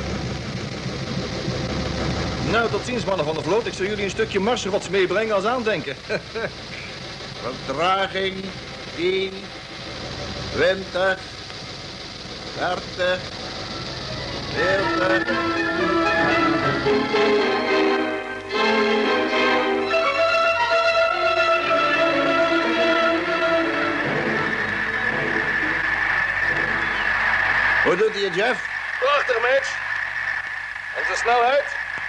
Nou, tot ziens, mannen van de vloot. Ik zal jullie een stukje marsrots meebrengen als aandenken. Vertraging 10, 20, 30, 40. Hoe doet hij het, Jeff? Prachtig, Mitch. Onze snelheid?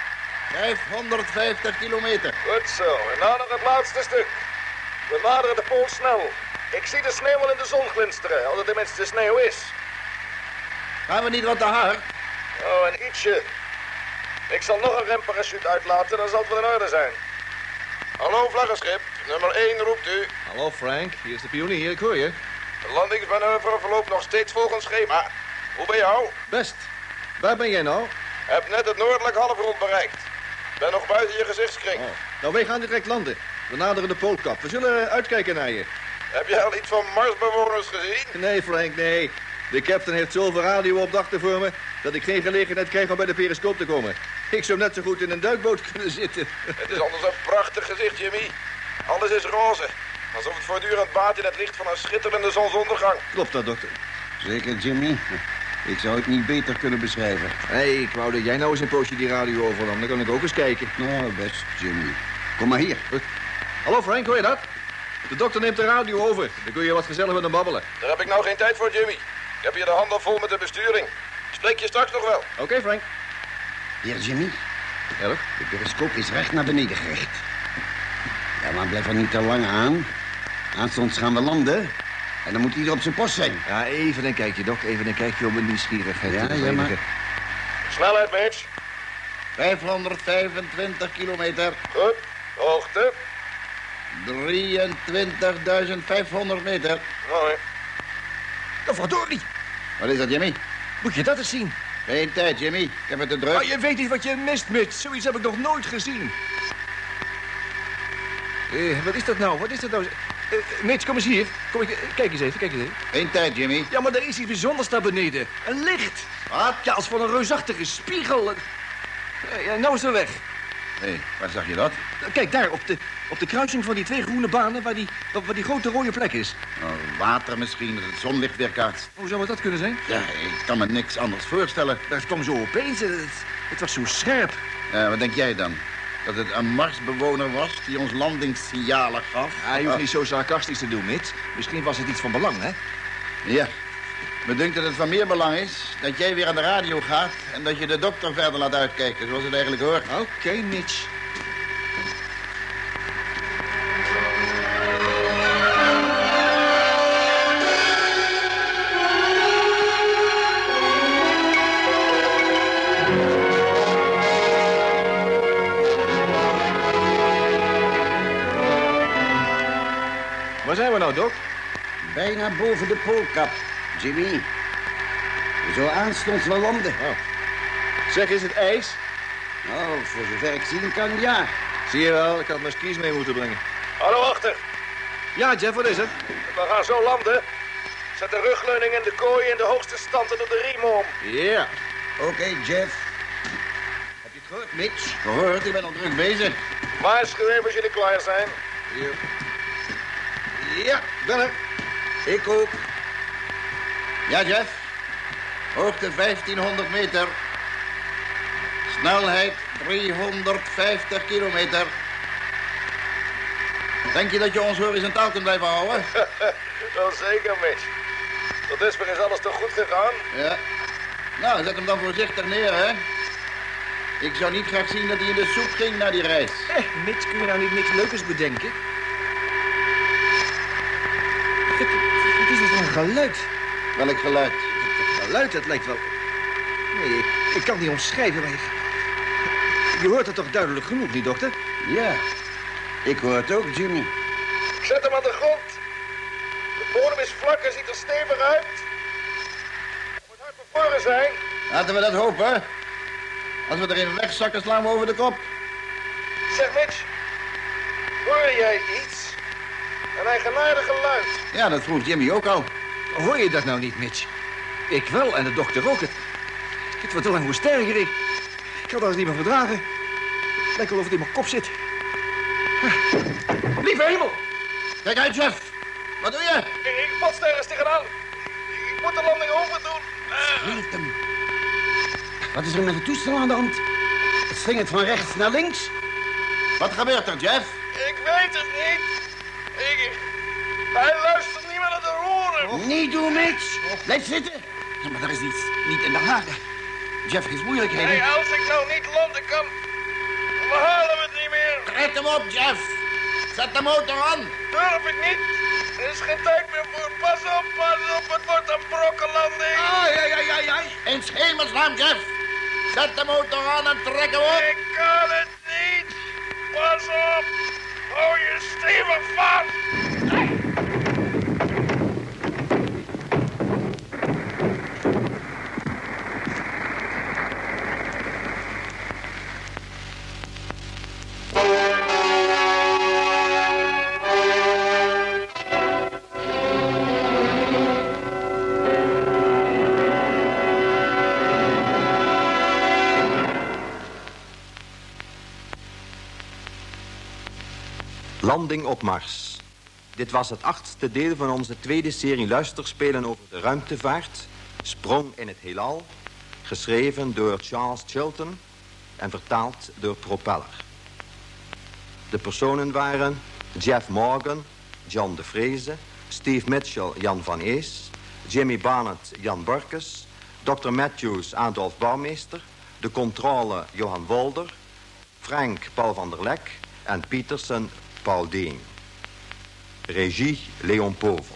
550 kilometer. Goed zo. En nou nog het laatste stuk. We naderen de pool snel. Ik zie de sneeuw al in de zon glinsteren, als het tenminste sneeuw is. Gaan we niet wat te hard? Oh, een ietsje. Ik zal nog een remparachute uitlaten, dan zal het wel in orde zijn. Hallo, vlaggenschip. Nummer 1 roept u. Hallo Frank, hier is de pionier, ik hoor je. De landingsmanoeuvre verloopt nog steeds volgens schema. Hoe ben jou? Best. Waar ben jij nou? Heb net het noordelijk halfrond bereikt. Ben nog buiten je gezichtskring. Oh. Nou, wij gaan direct landen. We naderen de poolkap. We zullen uitkijken naar je. Heb jij al iets van Marsbewoners gezien? Nee, Frank, nee. De captain heeft zoveel radioopdrachten voor me dat ik geen gelegenheid krijg om bij de periscoop te komen. Ik zou net zo goed in een duikboot kunnen zitten. Het is anders een prachtig gezicht, Jimmy. Alles is roze. Alsof het voortdurend baat in het licht van een schitterende zonsondergang. Klopt dat, dokter? Zeker, Jimmy. Ik zou het niet beter kunnen beschrijven. Nee, ik wou dat jij nou eens een poosje die radio overnam. Dan kan ik ook eens kijken. Nou, best, Jimmy. Kom maar hier. Hallo Frank, hoor je dat? De dokter neemt de radio over. Dan kun je wat gezellig met hem babbelen. Daar heb ik nou geen tijd voor, Jimmy. Ik heb hier de handen vol met de besturing. Spreek je straks nog wel. Oké, Frank. Hier, Jimmy. Ja, de periscoop is recht naar beneden gericht. Ja, maar blijf er niet te lang aan. Aanstonds gaan we landen. En dan moet ieder op zijn post zijn. Ja, even een kijkje, Dok. Even een kijkje om mijn nieuwsgierigheid. Ja, maar... Snelheid, Mitch. 525 kilometer. Goed. Hoogte. 23.500 meter. Mooi. Oh, verdorie. Wat is dat, Jimmy? Moet je dat eens zien? Geen tijd, Jimmy. Ik heb het te druk. Oh, je weet niet wat je mist, Mitch. Zoiets heb ik nog nooit gezien. Wat is dat nou? Wat is dat nou? Mitch, kom eens hier. Kijk eens even, kijk eens even. Geen tijd, Jimmy. Ja, maar er is iets bijzonders daar beneden. Een licht. Wat? Ja, als van een reusachtige spiegel. Ja, nou is het weg. Hé, waar zag je dat? Kijk, daar, op de kruising van die twee groene banen waar die grote rode plek is. Oh, water misschien, dat het zonlicht weerkaatst. Hoe zou dat kunnen zijn? Ja, ik kan me niks anders voorstellen. Dat kwam zo opeens. Het was zo scherp. Wat denk jij dan? Dat het een Marsbewoner was die ons landingssignalen gaf? Ja, je hoeft niet zo sarcastisch te doen, Mitch. Misschien was het iets van belang, hè? Ja. Me dunkt dat het van meer belang is dat jij weer aan de radio gaat... en dat je de dokter verder laat uitkijken, zoals het eigenlijk hoort. Oké, Mitch. Waar zijn we nou, Doc? Bijna boven de poolkap, Jimmy. We zullen aanstonds wel landen. Oh. Zeg, is het ijs? Nou, voor zover ik zien kan, ja. Zie je wel, ik had mijn skis mee moeten brengen. Hallo, achter. Ja, Jeff, wat is het? We gaan zo landen. Zet de rugleuning in de kooi in de hoogste stand en doe de riem om. Ja. Oké, Jeff. Heb je het gehoord, Mitch? Gehoord, ik ben al druk bezig. Waarschuw even als jullie klaar zijn. Ja, Ben er. ik ook. Ja, Jeff. Hoogte 1500 meter. Snelheid 350 kilometer. Denk je dat je ons horizontaal kunt blijven houden? Wel zeker, Mitch. Tot dusver is alles toch goed gegaan? Ja. Nou, zet hem dan voorzichtig neer, hè. Ik zou niet graag zien dat hij in de soep ging na die reis. Mitch, kun je nou niet niks leukers bedenken? Wat is dit voor een geluid? Welk geluid? Het geluid, dat lijkt wel... Nee, ik kan het niet omschrijven, maar... Je hoort het toch duidelijk genoeg, niet, dokter? Ja, ik hoor het ook, Jimmy. Zet hem aan de grond. De bodem is vlak en ziet er stevig uit. Het moet hard bevroren zijn. Laten we dat hopen. Als we erin wegzakken, slaan we over de kop. Zeg, Mitch. Hoor jij iets? Een eigenaardig geluid. Ja, dat vroeg Jimmy ook al. Hoor je dat nou niet, Mitch? Ik wel en de dokter ook. Het wordt te lang versterker. Ik kan dat niet meer verdragen. Het lijkt wel of het in mijn kop zit. Lieve hemel! Kijk uit, Jeff. Wat doe je? Ik botst ergens tegenaan. Ik moet de landing over doen. Leeft hem. Wat is er met het toestel aan de hand? Het slingert van rechts naar links. Wat gebeurt er, Jeff? Ik weet het niet. Hij luistert niet meer naar de roeren. Niet doen, Mitch. Blijf zitten. Maar er is iets niet in de haken. Jeff heeft moeilijkheden. Hey, als ik nou niet landen kan, we halen het niet meer. Trek hem op, Jeff. Zet de motor aan. Durf ik niet. Er is geen tijd meer voor. Pas op, het wordt een brokkenlanding. Ai. In hemelsnaam, Jeff. Zet de motor aan en trek hem op. Ik kan het niet. Pas op. Hou je stevig vast. Landing op Mars. Dit was het 8e deel van onze tweede serie luisterspelen over de ruimtevaart. Sprong in het heelal. Geschreven door Charles Chilton en vertaald door Propeller. De personen waren Jeff Morgan, John de Vreese, Steve Mitchell, Jan van Ees, Jimmy Barnett, Jan Burkes, Dr. Matthews, Adolf Bouwmeester, de controle Johan Wolder, Frank Paul van der Lek en Petersen Paul Deen. Regie Leon Povel.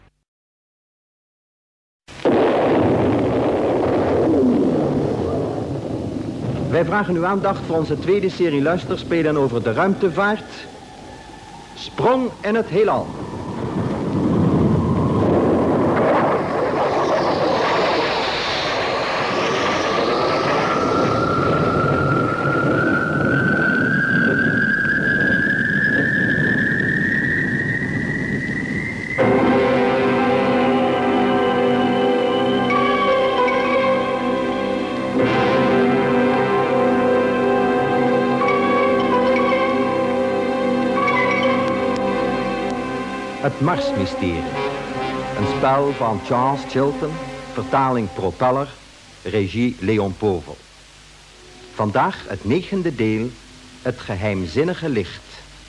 Wij vragen uw aandacht voor onze tweede serie luisterspelen over de ruimtevaart. Sprong in het heelal. Het Marsmysterie. Een spel van Charles Chilton, vertaling Propeller, regie Leon Povel. Vandaag het 9e deel, het geheimzinnige licht.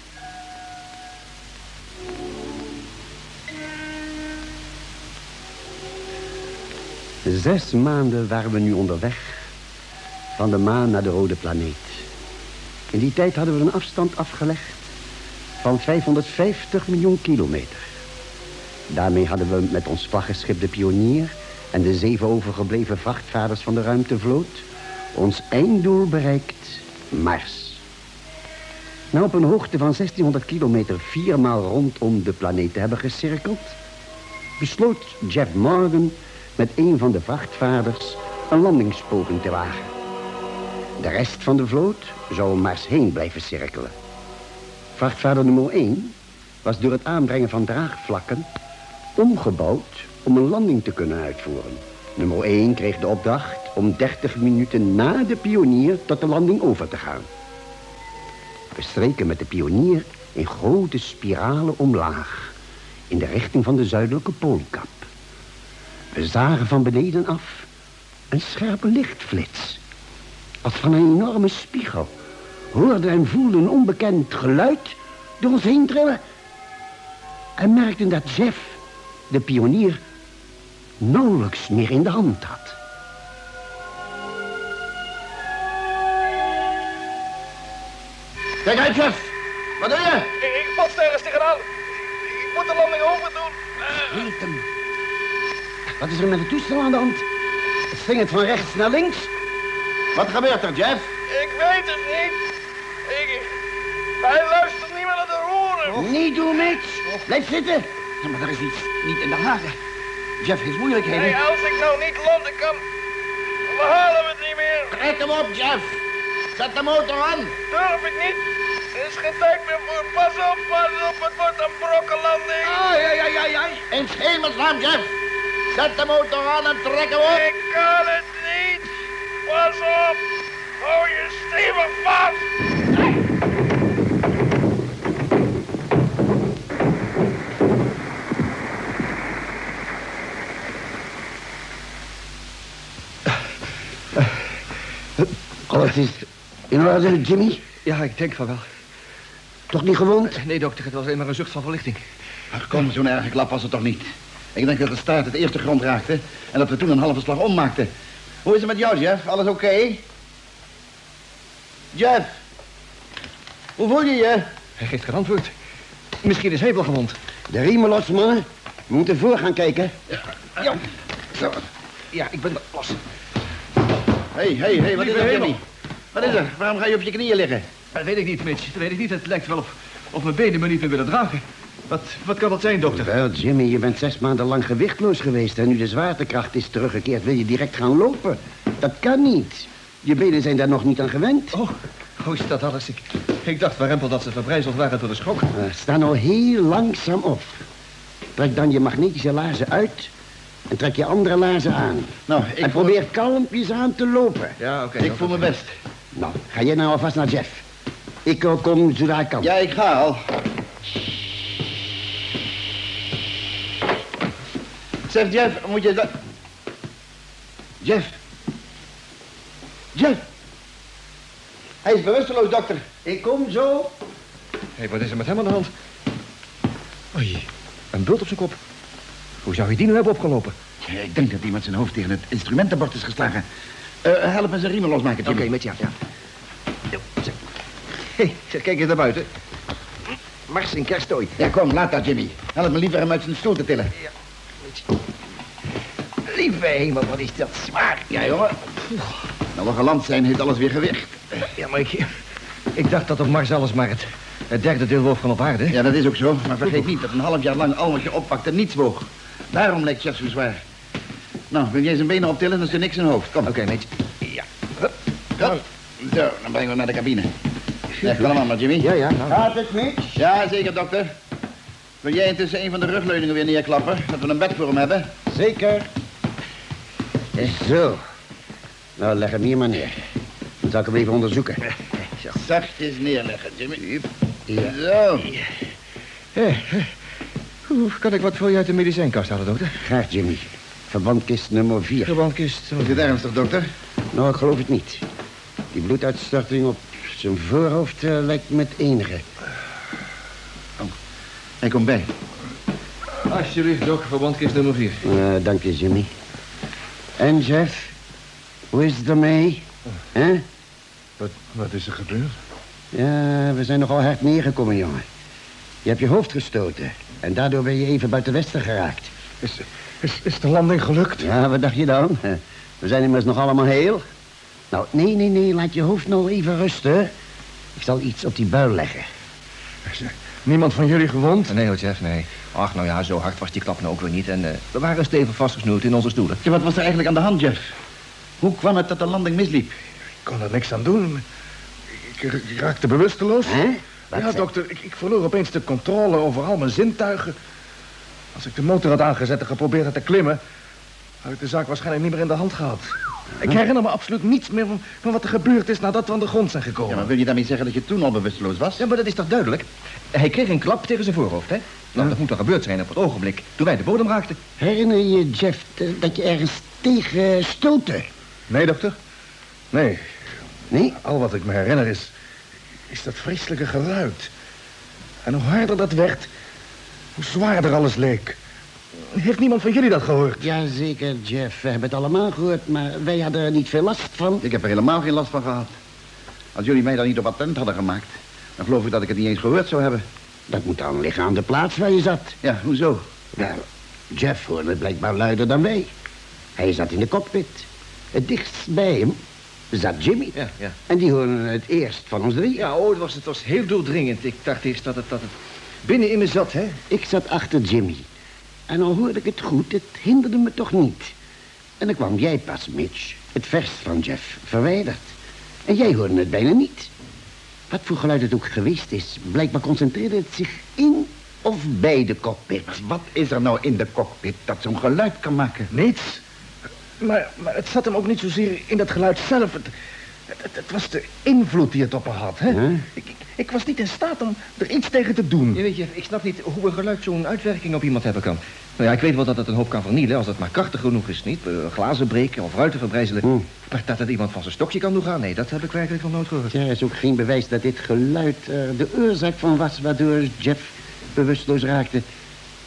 Zes maanden waren we nu onderweg van de maan naar de rode planeet. In die tijd hadden we een afstand afgelegd van 550 miljoen kilometer. Daarmee hadden we met ons vlaggenschip de Pionier en de 7 overgebleven vrachtvaarders van de ruimtevloot ons einddoel bereikt, Mars. Na op een hoogte van 1600 kilometer 4 maal rondom de planeet te hebben gecirkeld, besloot Jeff Morgan met een van de vrachtvaarders een landingspoging te wagen. De rest van de vloot zou om Mars heen blijven cirkelen. Vrachtvaarder nummer 1 was door het aanbrengen van draagvlakken omgebouwd om een landing te kunnen uitvoeren. Nummer 1 kreeg de opdracht om 30 minuten na de Pionier tot de landing over te gaan. We streken met de Pionier in grote spiralen omlaag in de richting van de zuidelijke poolkap. We zagen van beneden af een scherpe lichtflits, als van een enorme spiegel. Hoorden en voelden een onbekend geluid door ons heen trillen en merkten dat Jeff, de Pionier, nauwelijks meer in de hand had. Kijk uit, Jeff. Wat doe je? Ik bots ergens tegenaan. Ik moet de landing over doen. Weet hem. Wat is er met het toestel aan de hand? Het swingert van rechts naar links. Wat gebeurt er, Jeff? Ik weet het niet. Hij luistert niet meer naar de roeren. Niet doen, Mitch. Blijf zitten. Ja, maar er is iets niet in de hagen. Jeff heeft moeilijkheden. Hey, als ik nou niet landen kan, we halen het niet meer. Trek hem op, Jeff. Zet de motor aan. Durf ik niet. Er is geen tijd meer voor. Pas op, het wordt een brokkenlanding. Ai. In hemelsnaam, Jeff. Zet de motor aan en trek hem op. Ik kan het niet. Pas op. Hou je stevig vast. Alles is in orde, Jimmy? Ja, ik denk van wel. Toch niet gewond? Nee, dokter, het was alleen maar een zucht van verlichting. Ach, kom, zo'n erge klap was het toch niet. Ik denk dat de staart het eerste grond raakte en dat we toen een halve slag ommaakten. Hoe is het met jou, Jeff? Alles oké? Jeff? Hoe voel je je? Hij geeft geen antwoord. Misschien is hij wel gewond. De riemen los, mannen. We moeten voor gaan kijken. Ja. Zo. Ja, ik ben er los. Hey, wat is er, Jimmy? Wat is er? Waarom ga je op je knieën liggen? Dat weet ik niet, Mitch. Dat weet ik niet. Het lijkt wel of mijn benen me niet meer willen dragen. Wat kan dat zijn, dokter? Wel, Jimmy, je bent 6 maanden lang gewichtloos geweest... en nu de zwaartekracht is teruggekeerd, wil je direct gaan lopen. Dat kan niet. Je benen zijn daar nog niet aan gewend. Oh, hoe is dat alles? Ik dacht, warempel, dat ze verbrijzeld waren door de schok. Sta nou heel langzaam op. Trek dan je magnetische laarzen uit... en trek je andere laarzen aan. Nou, en probeer kalmpjes aan te lopen. Ja, oké. Ik voel me best. Nou, ga jij nou alvast naar Jeff. Ik kom zodra ik kan. Ja, ik ga al. Zeg, Jeff, moet je dat... Jeff? Hij is bewusteloos, dokter. Ik kom zo. Hé, wat is er met hem aan de hand? Oei, een bult op zijn kop. Hoe zou hij die nu hebben opgelopen? Ja, ik denk dat hij met zijn hoofd tegen het instrumentenbord is geslagen. Help me zijn riemen losmaken, Jimmy. Oké, met ja. Hé, kijk eens naar buiten. Mars in kersttooi. Ja, kom, laat dat, Jimmy. Help me liever hem uit zijn stoel te tillen. Ja, lieve hemel, wat is dat zwaar. Ja, jongen. Nou, we geland zijn, heeft alles weer gewicht. Ja, maar ik dacht dat op Mars alles maar het derde deel woog van op aarde. Ja, dat is ook zo. Maar vergeet niet dat een half jaar lang al wat je oppakte niets woog. Daarom lijkt Jeff zo zwaar. Nou, wil jij zijn benen optillen, dan is er niks in hoofd. Kom. Oké, mate. Ja. Hup. Zo, dan brengen we naar de cabine. Ja, ga maar, Jimmy. Ja. Gaat het, Mitch? Ja, zeker, dokter. Wil jij intussen een van de rugleuningen weer neerklappen? Dat we een bed voor hem hebben? Zeker. Zo. Nou, leg hem hier maar neer. Dan zal ik hem even onderzoeken. Zachtjes neerleggen, Jimmy. Ja. Zo. Kan ik wat voor je uit de medicijnkast halen, dokter? Graag, Jimmy. Verbandkist nummer 4. Verbandkist. Is dit ernstig, dokter? Nou, ik geloof het niet. Die bloeduitstorting op zijn voorhoofd lijkt met enige. Oh, hij komt bij. Alsjeblieft, dok. Verbandkist nummer 4. Dank je, Jimmy. En, Jeff? Hoe is het ermee? Hè? Wat is er gebeurd? Ja, we zijn nogal hard neergekomen, jongen. Je hebt je hoofd gestoten. En daardoor ben je even buiten westen geraakt. Is de landing gelukt? Ja, wat dacht je dan? We zijn immers nog allemaal heel. Nou, nee. Laat je hoofd nou even rusten. Ik zal iets op die buil leggen. Niemand van jullie gewond? Nee, hoor, Jeff, nee. Ach, nou ja, zo hard was die klap nou ook weer niet. En we waren stevig vastgesnoerd in onze stoelen. Ja, wat was er eigenlijk aan de hand, Jeff? Hoe kwam het dat de landing misliep? Ik kon er niks aan doen. Ik raakte bewusteloos. Hè? Ja, dokter, ik verloor opeens de controle over al mijn zintuigen. Als ik de motor had aangezet en geprobeerd had te klimmen... had ik de zaak waarschijnlijk niet meer in de hand gehad. Ik herinner me absoluut niets meer van wat er gebeurd is nadat we aan de grond zijn gekomen. Ja, maar wil je daarmee zeggen dat je toen al bewusteloos was? Ja, maar dat is toch duidelijk? Hij kreeg een klap tegen zijn voorhoofd, hè? Nou, dat moet dan gebeurd zijn op het ogenblik toen wij de bodem raakten. Herinner je, Jeff, dat je ergens tegen stootte? Nee, dokter. Nee. Nee? Al wat ik me herinner is dat vreselijke geluid. En hoe harder dat werd, hoe zwaarder alles leek. Heeft niemand van jullie dat gehoord? Jazeker, Jeff. We hebben het allemaal gehoord, maar wij hadden er niet veel last van. Ik heb er helemaal geen last van gehad. Als jullie mij dan niet op attent hadden gemaakt... dan geloof ik dat ik het niet eens gehoord zou hebben. Dat moet dan liggen aan de plaats waar je zat. Ja, hoezo? Nou, Jeff hoorde het blijkbaar luider dan wij. Hij zat in de cockpit. Het dichtst bij hem zat Jimmy. Ja. En die hoorden het eerst van ons drie. Ja, oh, het was heel doordringend. Ik dacht eerst dat het binnen in me zat, hè? Ik zat achter Jimmy. En al hoorde ik het goed, het hinderde me toch niet. En dan kwam jij pas, Mitch, het verst van Jeff, verwijderd. En jij hoorde het bijna niet. Wat voor geluid het ook geweest is, blijkbaar concentreerde het zich in of bij de cockpit. Wat is er nou in de cockpit dat zo'n geluid kan maken? Niets. Maar het zat hem ook niet zozeer in dat geluid zelf. Het was de invloed die het op me had, hè? Huh? Ik was niet in staat om er iets tegen te doen. Ja, weet je, ik snap niet hoe een geluid zo'n uitwerking op iemand hebben kan. Nou ja, ik weet wel dat het een hoop kan vernielen als het maar krachtig genoeg is, niet? Glazen breken of ruiten verbrijzelen. Maar dat het iemand van zijn stokje kan doen gaan, nee, dat heb ik werkelijk nog nooit gehoord. Er is ook geen bewijs dat dit geluid de oorzaak van was waardoor Jeff bewusteloos raakte.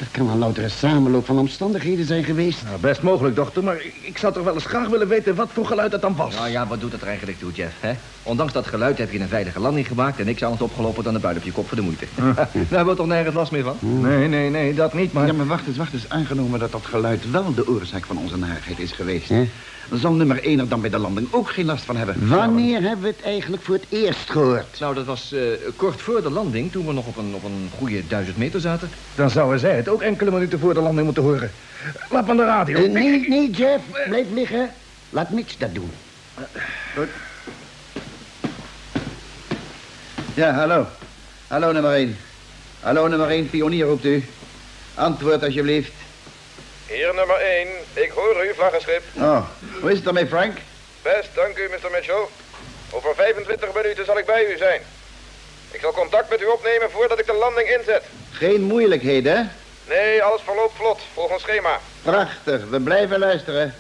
Dat kan wel louter een samenloop van omstandigheden zijn geweest. Nou, best mogelijk, dokter, maar ik zou toch wel eens graag willen weten wat voor geluid dat dan was. Nou ja, wat doet het er eigenlijk toe, Jeff, hè? Ondanks dat geluid heb je een veilige landing gemaakt en niks anders opgelopen dan een buil op je kop voor de moeite. Daar hebben we toch nergens last meer van? Nee, dat niet, maar... Ja, maar wacht eens. Aangenomen dat dat geluid wel de oorzaak van onze narigheid is geweest. Dan zal nummer 1 er dan bij de landing ook geen last van hebben. Wanneer hebben we het eigenlijk voor het eerst gehoord? Nou, dat was kort voor de landing, toen we nog op een goede 1000 meter zaten. Dan zouden zij het ook enkele minuten voor de landing moeten horen. Laat maar de radio. Nee, Jeff. Blijf liggen. Laat Mitch dat doen. Goed. Ja, hallo. Hallo, nummer 1. Hallo, nummer 1, pionier roept u. Antwoord alsjeblieft. Hier nummer 1. Ik hoor u, vlaggenschip. Oh, hoe is het ermee, Frank? Best, dank u, Mr. Mitchell. Over 25 minuten zal ik bij u zijn. Ik zal contact met u opnemen voordat ik de landing inzet. Geen moeilijkheden, hè? Nee, alles verloopt vlot, volgens schema. Prachtig, we blijven luisteren.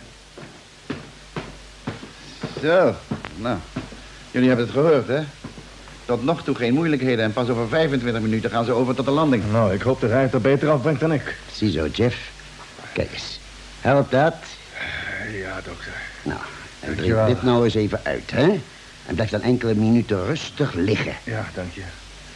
Zo, nou, jullie hebben het gehoord, hè? Tot nog toe geen moeilijkheden en pas over 25 minuten gaan ze over tot de landing. Nou, ik hoop dat hij het er beter afbrengt dan ik. Ziezo, Jeff. Kijk eens. Helpt dat? Ja, dokter. Nou, en drink dit nou eens even uit, hè? En blijf dan enkele minuten rustig liggen. Ja, dank je.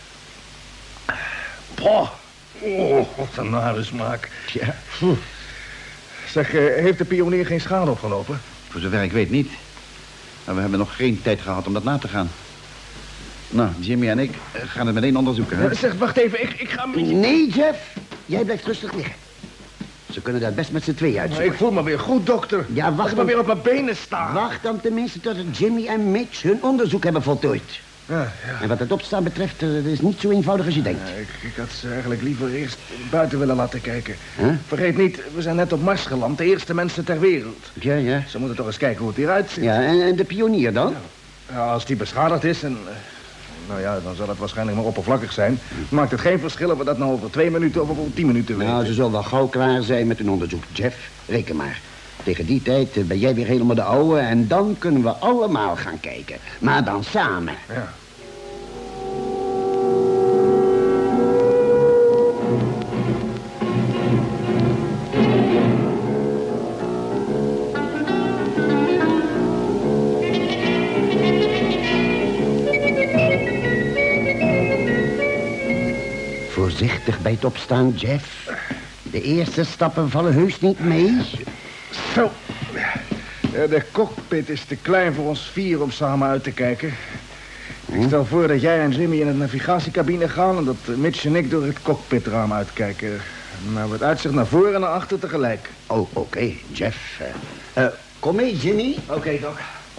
Poh. Oh, wat een nare smaak. Ja. Zeg, heeft de pionier geen schade opgelopen? Voor zover ik weet niet. Maar we hebben nog geen tijd gehad om dat na te gaan. Nou, Jimmy en ik gaan het meteen onderzoeken, hè? Zeg, wacht even, ik ga... Nee, Jeff. Jij blijft rustig liggen. Ze kunnen dat best met z'n tweeën uitzoeken. Ik voel me weer goed, dokter. Ja, wacht als ik maar weer op mijn benen sta. Wacht dan tenminste tot Jimmy en Mitch hun onderzoek hebben voltooid. Ja. En wat het opstaan betreft, dat is niet zo eenvoudig als je denkt. Ja, ik had ze eigenlijk liever eerst buiten willen laten kijken. Huh? Vergeet niet, we zijn net op Mars geland, de eerste mensen ter wereld. Ja. Ze moeten toch eens kijken hoe het hieruit ziet. Ja, en de pionier dan? Ja, als die beschadigd is en... nou ja, dan zal het waarschijnlijk maar oppervlakkig zijn. Maakt het geen verschil of we dat nou over 2 minuten of over 10 minuten weten. Nou, ze zullen wel gauw klaar zijn met hun onderzoek. Jeff, reken maar. Tegen die tijd ben jij weer helemaal de oude en dan kunnen we allemaal gaan kijken. Maar dan samen. Ja. Voorzichtig bij het opstaan, Jeff. De eerste stappen vallen heus niet mee. Zo. De cockpit is te klein voor ons 4 om samen uit te kijken. Ik stel voor dat jij en Jimmy in de navigatiecabine gaan... en dat Mitch en ik door het cockpitraam uitkijken. Nou, het uitzicht naar voren en naar achter tegelijk. Oh, oké, Jeff. Kom mee, Jimmy. Oké, Doc.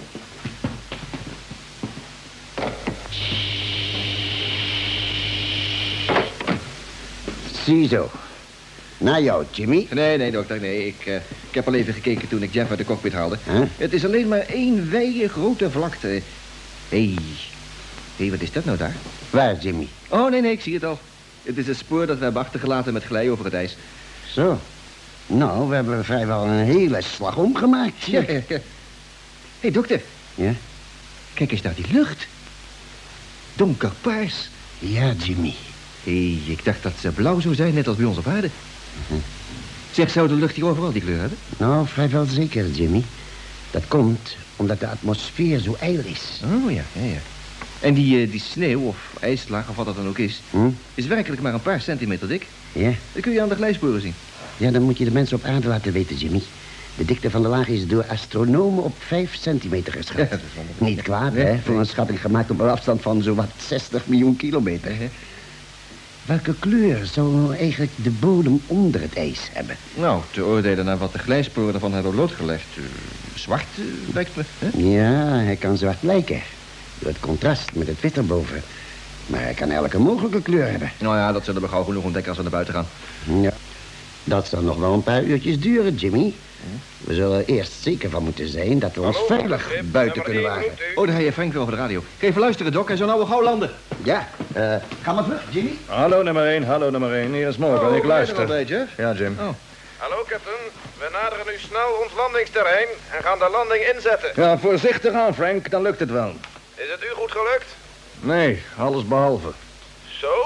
Ziezo. Naar jou, Jimmy. Nee, dokter, nee. Ik heb al even gekeken toen ik Jeff uit de cockpit haalde. Huh? Het is alleen maar 1 wijde grote vlakte. Hé, wat is dat nou daar? Waar, Jimmy? Oh, nee, ik zie het al. Het is het spoor dat we hebben achtergelaten met glij over het ijs. Zo. Nou, we hebben vrijwel een hele slag omgemaakt. Ja. Hé, dokter. Ja? Kijk eens naar die lucht. Donkerpaars. Ja, Jimmy. Hé, ik dacht dat ze blauw zou zijn, net als bij ons op aarde. Zeg, zou de lucht hier overal die kleur hebben? Nou, vrijwel zeker, Jimmy. Dat komt omdat de atmosfeer zo ijl is. Oh, ja. En die sneeuw of ijslaag, of wat dat dan ook is werkelijk maar een paar centimeter dik. Ja? Dat kun je aan de glijsporen zien. Ja, dan moet je de mensen op aarde laten weten, Jimmy. De dikte van de laag is door astronomen op 5 centimeter geschat. Ja, dat is wonderlijk. Niet kwaad, hè? Voor een schatting gemaakt op een afstand van zowat 60 miljoen kilometer. Welke kleur zou nou eigenlijk de bodem onder het ijs hebben? Nou, te oordelen naar wat de glijsporen ervan hebben blootgelegd. Zwart, lijkt me. Hè? Ja, hij kan zwart lijken. Door het contrast met het wit erboven. Maar hij kan elke mogelijke kleur hebben. Nou ja, dat zullen we gauw genoeg ontdekken als we naar buiten gaan. Ja, dat zal nog wel een paar uurtjes duren, Jimmy. We zullen er eerst zeker van moeten zijn dat we ons veilig buiten kunnen wagen. Oh, daar heb je Frank weer over de radio. Even luisteren, Doc. Hij zou nou wel gauw landen. Ja, ga maar terug, Jimmy. Hallo nummer 1. Hier is Morgan, ik luister. Bij, Jeff? Ja, Jim. Oh. Hallo, captain. We naderen nu snel ons landingsterrein en gaan de landing inzetten. Ja, voorzichtig aan, Frank, dan lukt het wel. Is het u goed gelukt? Nee, alles behalve. Zo?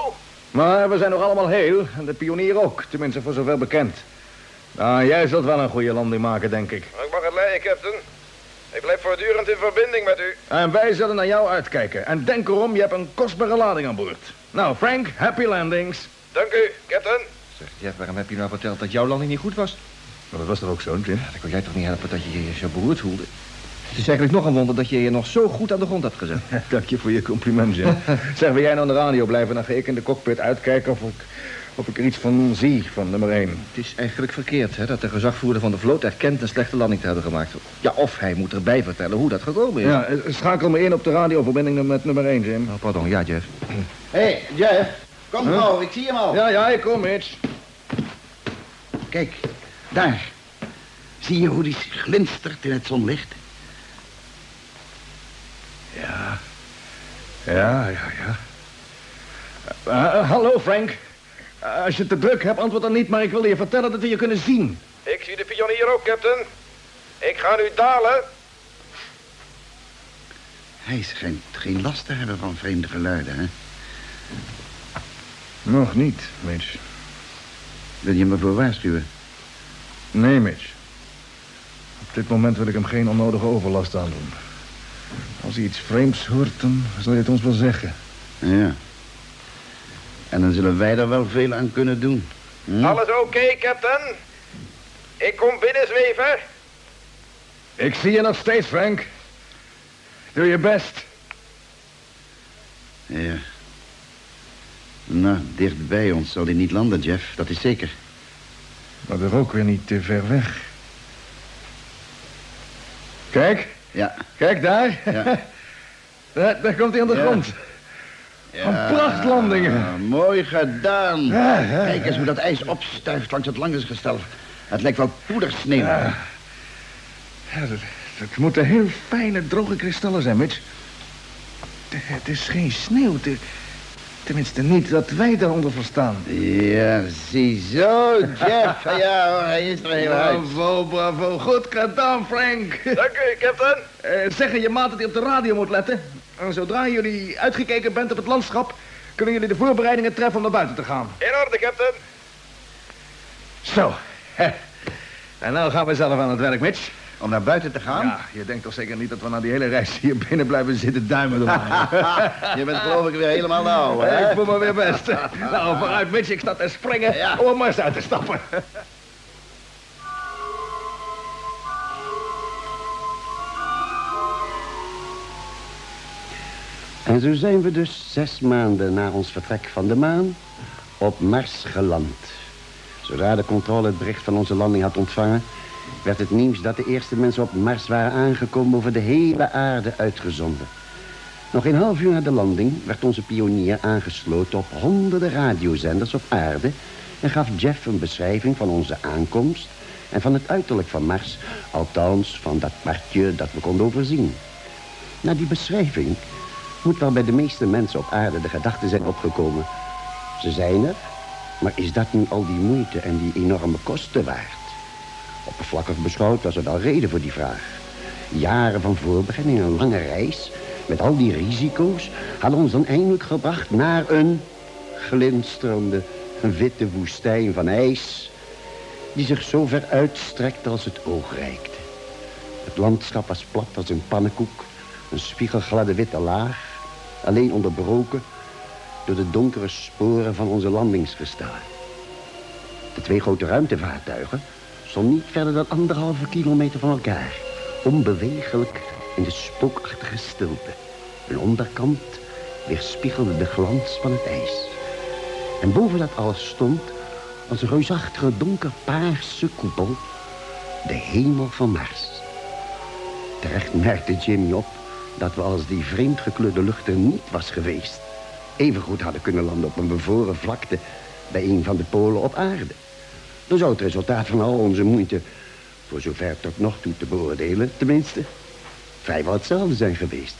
Maar we zijn nog allemaal heel. En de pionier ook. Tenminste, voor zover bekend. Nou, jij zult wel een goede landing maken, denk ik. Ik mag het leiden, captain. Ik blijf voortdurend in verbinding met u. En wij zullen naar jou uitkijken. En denk erom, je hebt een kostbare lading aan boord. Nou, Frank, happy landings. Dank u, captain. Zeg, Jeff, waarom heb je nou verteld dat jouw landing niet goed was? Maar dat was toch ook zo, Jim? Dan kon jij toch niet helpen dat je je zo beroerd voelde? Het is eigenlijk nog een wonder dat je je nog zo goed aan de grond hebt gezet. Dank je voor je compliment, Jim. Zeg, wil jij nou aan de radio blijven? Dan ga ik in de cockpit uitkijken of ik er iets van zie, van nummer 1. Het is eigenlijk verkeerd, hè, dat de gezagvoerder van de vloot erkent een slechte landing te hebben gemaakt. Ja, of hij moet erbij vertellen hoe dat gekomen is. Ja, schakel me in op de radioverbinding met nummer 1, Jim. Oh, pardon, ja, Jeff. Hé, Jeff. Kom gauw, ik zie hem al. Ja, ik kom, Mitch. Kijk, daar. Zie je hoe die glinstert in het zonlicht? Ja. Hallo, Frank. Als je het te druk hebt, antwoord dan niet, maar ik wilde je vertellen dat we je kunnen zien. Ik zie de pionier ook, captain. Ik ga nu dalen. Hij schijnt geen last te hebben van vreemde geluiden, hè? Nog niet, Mitch. Wil je me voor waarschuwen? Nee, Mitch. Op dit moment wil ik hem geen onnodige overlast aandoen. Als hij iets vreemds hoort, dan zal je het ons wel zeggen. Ja. En dan zullen wij er wel veel aan kunnen doen. Alles oké, captain? Ik kom binnenzweven. Ik zie je nog steeds, Frank. Doe je best. Ja. Nou, dicht bij ons zal hij niet landen, Jeff. Dat is zeker. Maar er ook weer niet te ver weg. Kijk. Ja. Kijk daar. Ja. Daar komt hij aan de grond. Ja. Een prachtlandingen. Mooi gedaan. Kijk eens hoe dat ijs opstuift langs het landingsgestel. Het lijkt wel poedersneeuw. Ja, dat moeten heel fijne, droge kristallen zijn, Mitch. Het is geen sneeuw. Tenminste niet dat wij daaronder verstaan. Ja, ziezo, Jeff. Ja, hoor, hij is er heel uit. Bravo. Goed gedaan, Frank. Dank u, captain. Zeg aan je maat dat hij op de radio moet letten. En zodra jullie uitgekeken bent op het landschap, kunnen jullie de voorbereidingen treffen om naar buiten te gaan. In orde, captain. Zo. En nou gaan we zelf aan het werk, Mitch. Om naar buiten te gaan? Ja, je denkt toch zeker niet dat we na die hele reis hier binnen blijven zitten duimen eromheen. Je bent geloof ik weer helemaal nauw, hè? Ik voel me weer best. Nou, vooruit, Mitch, ik sta te springen om er maar eens uit te stappen. En zo zijn we dus 6 maanden na ons vertrek van de maan op Mars geland. Zodra de controle het bericht van onze landing had ontvangen, werd het nieuws dat de eerste mensen op Mars waren aangekomen over de hele aarde uitgezonden. Nog een half uur na de landing werd onze pionier aangesloten op honderden radiozenders op aarde en gaf Jeff een beschrijving van onze aankomst en van het uiterlijk van Mars, althans van dat partje dat we konden overzien. Na die beschrijving moet wel bij de meeste mensen op aarde de gedachte zijn opgekomen: ze zijn er, maar is dat nu al die moeite en die enorme kosten waard? Oppervlakkig beschouwd was er wel reden voor die vraag. Jaren van voorbereiding en een lange reis, met al die risico's, hadden ons dan eindelijk gebracht naar een glinsterende, witte woestijn van ijs, die zich zo ver uitstrekte als het oog reikte. Het landschap was plat als een pannenkoek, een spiegelgladde witte laag, alleen onderbroken door de donkere sporen van onze landingsgestellen. De 2 grote ruimtevaartuigen stonden niet verder dan 1,5 kilometer van elkaar, onbewegelijk in de spookachtige stilte. Hun onderkant weerspiegelde de glans van het ijs. En boven dat alles stond, als een reusachtige donkerpaarse koepel, de hemel van Mars. Terecht merkte Jimmy op dat we als die vreemd gekleurde lucht er niet was geweest, evengoed hadden kunnen landen op een bevroren vlakte bij een van de polen op aarde. Dan zou het resultaat van al onze moeite, voor zover tot nog toe te beoordelen, tenminste, vrijwel hetzelfde zijn geweest.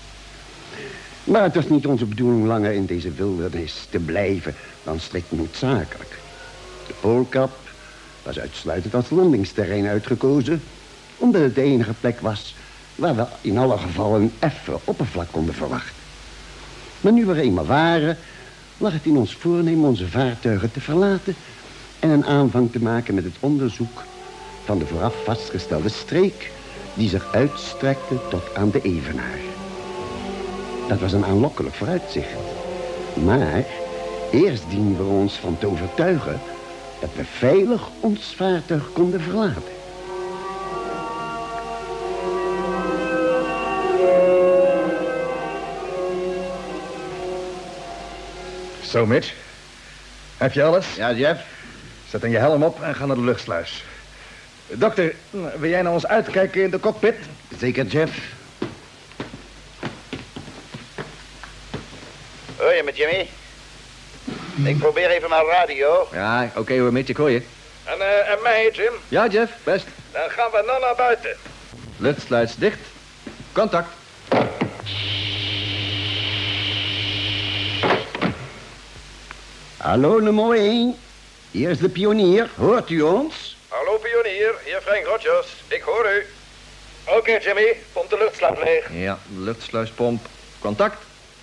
Maar het was niet onze bedoeling langer in deze wildernis te blijven dan strikt noodzakelijk. De Poolkap was uitsluitend als landingsterrein uitgekozen, omdat het de enige plek was waar we in alle gevallen een effen oppervlak konden verwachten. Maar nu we er eenmaal waren, lag het in ons voornemen onze vaartuigen te verlaten en een aanvang te maken met het onderzoek van de vooraf vastgestelde streek die zich uitstrekte tot aan de Evenaar. Dat was een aanlokkelijk vooruitzicht. Maar eerst dienen we ons van te overtuigen dat we veilig ons vaartuig konden verlaten. Zo, Mitch. Heb je alles? Ja, Jeff? Zet dan je helm op en ga naar de luchtsluis. Dokter, wil jij naar ons uitkijken in de cockpit? Zeker, Jeff. Hoor je me, Jimmy? Ik probeer even mijn radio. Ja, oké hoor, Mitch, ik hoor je. En mij, Jim? Ja, Jeff, best. Dan gaan we nou naar buiten. Luchtsluis dicht. Contact. Hallo, nummer 1. Hier is de pionier. Hoort u ons? Hallo, pionier. Hier Frank Rogers. Ik hoor u. Oké, Jimmy. Pomp de luchtsluit leeg. Ja, luchtsluispomp. Contact.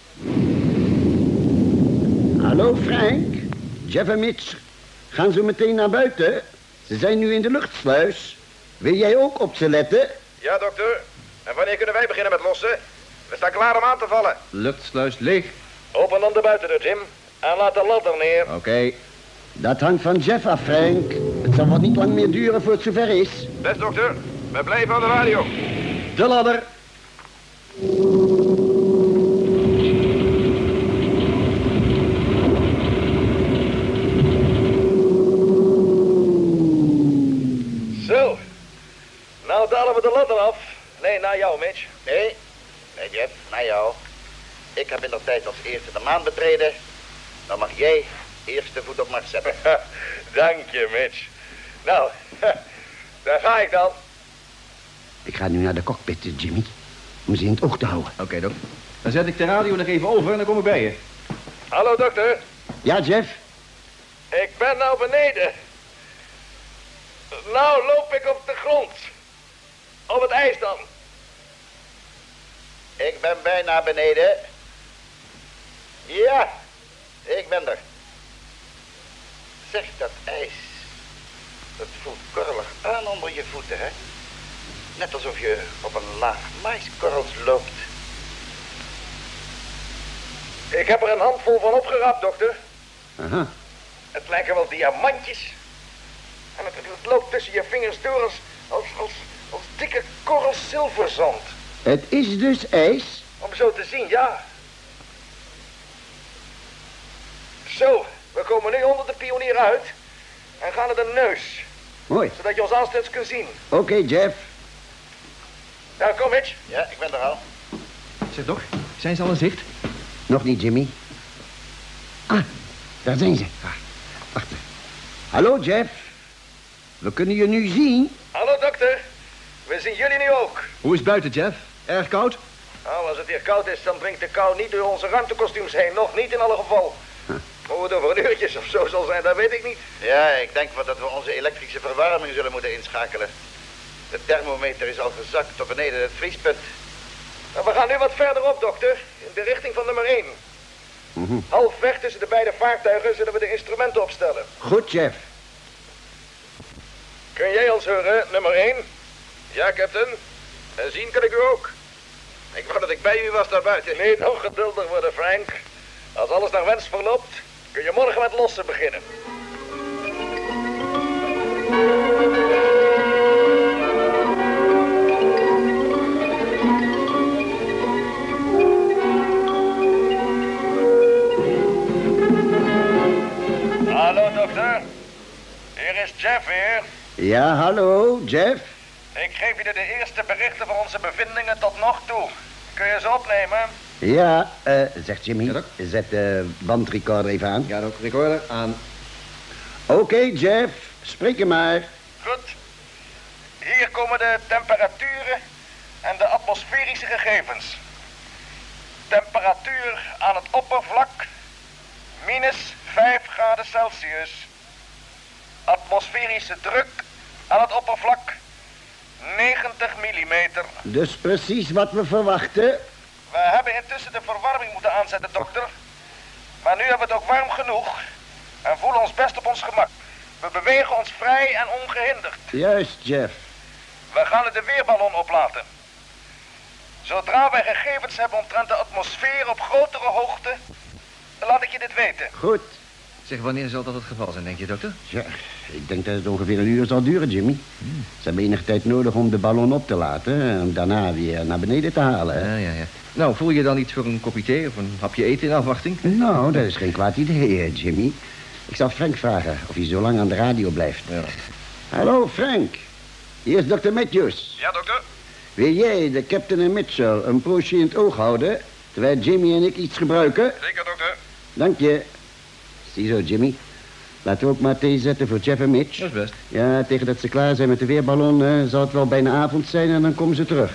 Hallo, Frank. Jeff en Mitch gaan zo meteen naar buiten. Ze zijn nu in de luchtsluis. Wil jij ook op ze letten? Ja, dokter. En wanneer kunnen wij beginnen met lossen? We staan klaar om aan te vallen. Luchtsluis leeg. Open dan de buitendeur, Jim. En laat de ladder neer. Oké. Dat hangt van Jeff af, Frank. Het zal wat niet lang meer duren voor het zover is. Best, dokter. We blijven aan de radio. De ladder. Zo. Nou dalen we de ladder af. Nee, naar jou, Mitch. Nee, Jeff, naar jou. Ik heb in de tijd als eerste de maan betreden. Dan mag jij eerst de voet op Mars zetten. Dank je, Mitch. Nou, daar ga ik dan. Ik ga nu naar de cockpit, Jimmy. Om ze in het oog te houden. Oké, dok. Dan zet ik de radio nog even over en dan kom ik bij je. Hallo, dokter. Ja, Jeff? Ik ben nou beneden. Nou loop ik op de grond. Op het ijs dan. Ik ben bijna beneden. Ja, ik ben er. Zeg, dat ijs. Dat voelt korrelig aan onder je voeten, hè? Net alsof je op een laag maiskorrels loopt. Ik heb er een handvol van opgeraapt, dokter. Aha. Het lijken wel diamantjes. En het loopt tussen je vingers door als dikke korrels zilverzand. Het is dus ijs? Om zo te zien, ja. Zo, we komen nu onder de pionier uit en gaan naar de neus. Mooi. Zodat je ons aanstonds kunt zien. Oké, Jeff. Nou, kom, Mitch. Ja, ik ben er al. Zeg, dok, zijn ze al in zicht? Nog niet, Jimmy. Ah, daar zijn ze. Wacht. Hallo, Jeff. We kunnen je nu zien. Hallo, dokter. We zien jullie nu ook. Hoe is het buiten, Jeff? Erg koud? Nou, als het hier koud is, dan dringt de kou niet door onze ruimtekostuums heen. Nog niet in alle geval. Hoe het over een uurtjes of zo zal zijn, dat weet ik niet. Ja, ik denk wel dat we onze elektrische verwarming zullen moeten inschakelen. De thermometer is al gezakt tot beneden het vriespunt. Nou, we gaan nu wat verderop, dokter. In de richting van nummer 1. Halfweg tussen de beide vaartuigen zullen we de instrumenten opstellen. Goed, Jeff. Kun jij ons horen, nummer 1? Ja, captain. En zien kan ik u ook. Ik wou dat ik bij u was daar buiten. Niet ongeduldig worden, Frank. Als alles naar wens verloopt, kun je morgen met lossen beginnen. Hallo, dokter. Hier is Jeff weer. Ja, hallo, Jeff. Ik geef je de eerste berichten van onze bevindingen tot nog toe. Kun je ze opnemen? Ja, zegt Jimmy. Ja, dok. Zet de bandrecorder even aan. Ja, dok, recorder aan. Oké, Jeff. Spreek er maar. Goed. Hier komen de temperaturen en de atmosferische gegevens. Temperatuur aan het oppervlak, minus 5 graden Celsius. Atmosferische druk aan het oppervlak, 90 millimeter. Dus precies wat we verwachten. We hebben intussen de verwarming moeten aanzetten, dokter. Maar nu hebben we het ook warm genoeg en voelen ons best op ons gemak. We bewegen ons vrij en ongehinderd. Juist, Jeff. We gaan de weerballon oplaten. Zodra wij gegevens hebben omtrent de atmosfeer op grotere hoogte, laat ik je dit weten. Goed. Zeg, wanneer zal dat het geval zijn, denk je, dokter? Ja, ik denk dat het ongeveer 1 uur zal duren, Jimmy. Ze hebben enige tijd nodig om de ballon op te laten en daarna weer naar beneden te halen. Ja. Nou, voel je dan iets voor een kopje thee of een hapje eten in afwachting? Nou, dat is geen kwaad idee, Jimmy. Ik zal Frank vragen of hij zo lang aan de radio blijft. Ja. Hallo, Frank. Hier is dokter Matthews. Ja, dokter? Wil jij de captain en Mitchell een poosje in het oog houden, terwijl Jimmy en ik iets gebruiken? Zeker, dokter. Dank je. Ziezo, Jimmy. Laten we ook maar thee zetten voor Jeff en Mitch. Dat is best. Ja, tegen dat ze klaar zijn met de weerballon zal het wel bijna avond zijn en dan komen ze terug.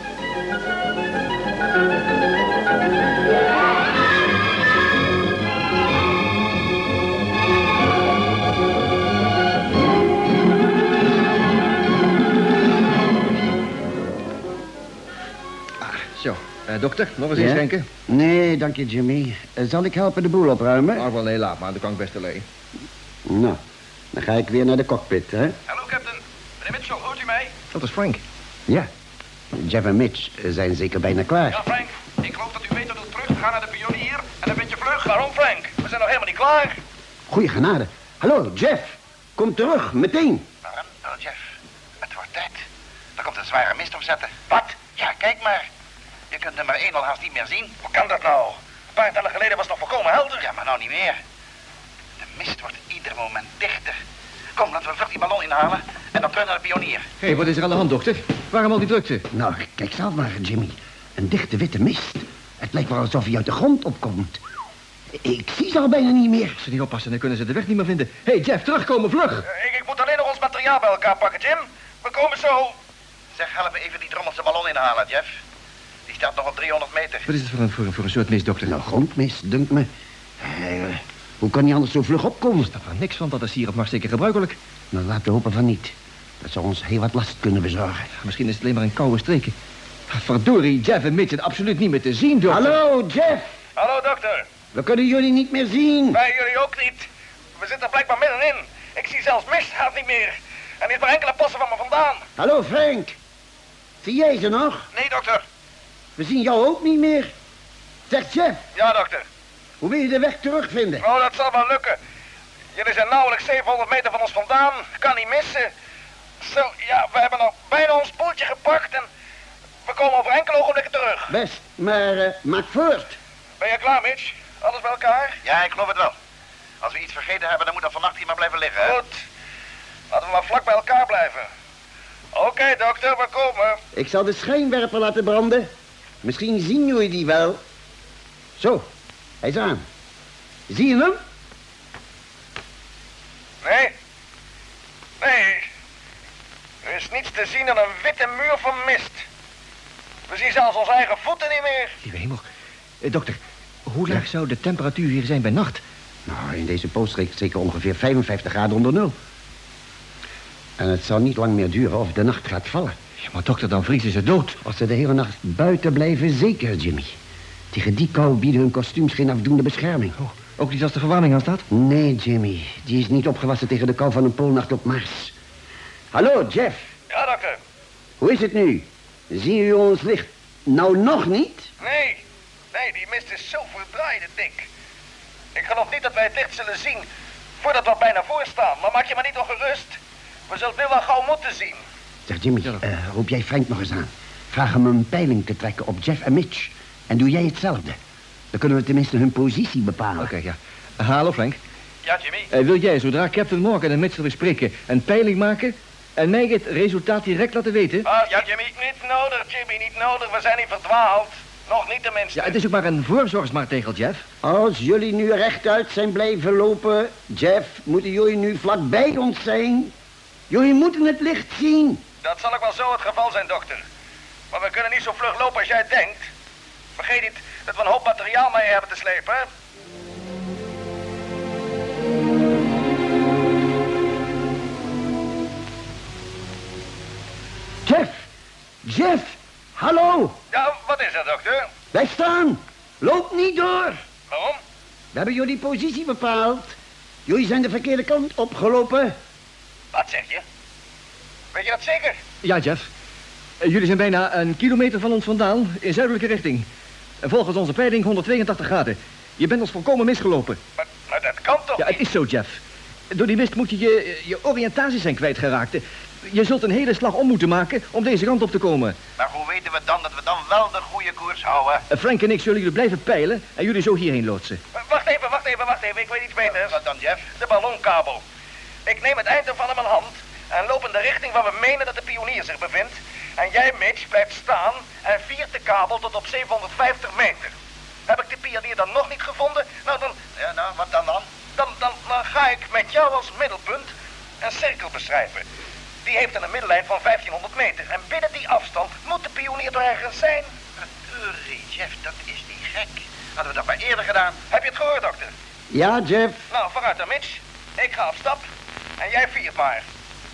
Zo, dokter, nog eens inschenken? Nee, dank je, Jimmy. Zal ik helpen de boel opruimen? Nou, wel nee, laat maar. Dan kan ik best alleen. Nou, dan ga ik weer naar de cockpit, hè? Hallo, captain. Meneer Mitchell, hoort u mij? Dat is Frank. Ja. Jeff en Mitch zijn zeker bijna klaar. Ja, Frank. Ik geloof dat u beter doet terug te gaan naar de pionier en een beetje vlug. Waarom, Frank? We zijn nog helemaal niet klaar. Goeie genade. Hallo, Jeff. Kom terug, meteen. Waarom? Oh, Jeff. Het wordt tijd. Er komt een zware mist opzetten. Wat? Ja, kijk maar. Je kunt nummer 1 al haast niet meer zien. Hoe kan dat nou? Een paar tellen geleden was het nog volkomen helder. Ja, maar nou niet meer. De mist wordt ieder moment dichter. Kom, laten we vlug die ballon inhalen en dan terug naar de pionier. Hé, wat is er aan de hand, dokter? Waarom al die drukte? Nou, kijk zelf maar, Jimmy. Een dichte witte mist. Het lijkt wel alsof hij uit de grond opkomt. Ik zie ze al bijna niet meer. Als ze niet oppassen, dan kunnen ze de weg niet meer vinden. Hé, Jeff, terugkomen, vlug! Ik moet alleen nog ons materiaal bij elkaar pakken, Jim. We komen zo. Zeg, help me even die drommelse ballon inhalen, Jeff. Die staat nog op 300 meter. Wat is het voor een soort mist, dokter? Nou, grondmist, dunkt me. Hoe kan hij anders zo vlug opkomen? Ik snap er niks van, dat is hier op Mars zeker gebruikelijk. Nou, laten we hopen van niet. Dat zou ons heel wat last kunnen bezorgen. Misschien is het alleen maar een koude streken. Verdorie, Jeff en Mitch zijn absoluut niet meer te zien, dokter. Hallo, Jeff. Hallo, dokter. We kunnen jullie niet meer zien. Wij jullie ook niet. We zitten er blijkbaar middenin. Ik zie zelfs misthaat niet meer. En die is maar enkele passen van me vandaan. Hallo, Frank. Zie jij ze nog? Nee, dokter. We zien jou ook niet meer. Zeg, Jeff. Ja, dokter. Hoe wil je de weg terugvinden? Oh, dat zal wel lukken. Jullie zijn nauwelijks 700 meter van ons vandaan. Kan niet missen. Zo, ja, we hebben nog bijna ons boeltje gepakt en we komen over enkele ogenblikken terug. Best, maar maak voort. Ben je klaar, Mitch? Alles bij elkaar? Ja, ik geloof het wel. Als we iets vergeten hebben, dan moet dat vannacht hier maar blijven liggen, hè? Goed. Laten we maar vlak bij elkaar blijven. Oké, dokter, we komen. Ik zal de schijnwerper laten branden. Misschien zien jullie die wel. Zo, hij is aan. Zie je hem? Nee. Nee. Er is niets te zien dan een witte muur van mist. We zien zelfs onze eigen voeten niet meer. Lieve hemel. Dokter, hoe laag zou de temperatuur hier zijn bij nacht? Nou, in deze poolstreek zeker ongeveer 55 graden onder nul. En het zal niet lang meer duren of de nacht gaat vallen. Ja, maar dokter, dan vriezen ze dood. Als ze de hele nacht buiten blijven, zeker, Jimmy. Tegen die kou bieden hun kostuums geen afdoende bescherming. Oh, ook niet als de verwarming aan staat? Nee, Jimmy. Die is niet opgewassen tegen de kou van een poolnacht op Mars. Hallo, Jeff. Ja, dokter. Hoe is het nu? Zien jullie ons licht nou nog niet? Nee. Nee, die mist is zo verdraaide dik. Ik geloof niet dat wij het licht zullen zien voordat we er bijna voor staan. Maar maak je maar niet ongerust. We zullen het nu wel gauw moeten zien. Zeg, Jimmy, roep jij Frank nog eens aan. Vraag hem een peiling te trekken op Jeff en Mitch. En doe jij hetzelfde. Dan kunnen we tenminste hun positie bepalen. Oké, ja. Hallo, Frank. Ja, Jimmy? Wil jij, zodra Captain Morgan en Mitchell weer spreken, een peiling maken en mij het resultaat direct laten weten? Ja, Jimmy. Niet nodig, Jimmy. Niet nodig. We zijn niet verdwaald. Nog niet tenminste. Ja, het is ook maar een voorzorgsmaatregel, Jeff. Als jullie nu rechtuit zijn blijven lopen, Jeff, moeten jullie nu vlakbij ons zijn. Jullie moeten het licht zien. Dat zal ook wel zo het geval zijn, dokter. Maar we kunnen niet zo vlug lopen als jij denkt. Vergeet niet dat we een hoop materiaal mee hebben te slepen, hè? Jeff! Jeff! Hallo! Ja, wat is er, dokter? Blijf staan! Loop niet door! Waarom? We hebben jullie positie bepaald. Jullie zijn de verkeerde kant opgelopen. Wat zeg je? Weet je dat zeker? Ja, Jeff. Jullie zijn bijna een kilometer van ons vandaan, in zuidelijke richting. En volgens onze peiling 182 graden. Je bent ons volkomen misgelopen. Maar dat kan toch Ja, niet? het is zo, Jeff. Door die mist moet je oriëntatie zijn kwijtgeraakt. Je zult een hele slag om moeten maken om deze kant op te komen. Maar hoe weten we dan dat we dan wel de goede koers houden? Frank en ik zullen jullie blijven peilen en jullie zo hierheen loodsen. Wacht even. Ik weet iets beters. Wat dan, Jeff? De ballonkabel. Ik neem het eind ervan in mijn hand en loop in de richting waar we menen dat de pionier zich bevindt. En jij, Mitch, blijft staan en viert de kabel tot op 750 meter. Heb ik de pionier dan nog niet gevonden? Nou, dan... Ja, nou, wat dan? Dan ga ik met jou als middelpunt een cirkel beschrijven. Die heeft een middellijn van 1500 meter. En binnen die afstand moet de pionier toch ergens zijn? Verdorie, Jeff, dat is niet gek. Hadden we dat maar eerder gedaan. Heb je het gehoord, dokter? Ja, Jeff. Nou, vooruit dan, Mitch. Ik ga op stap en jij viert maar.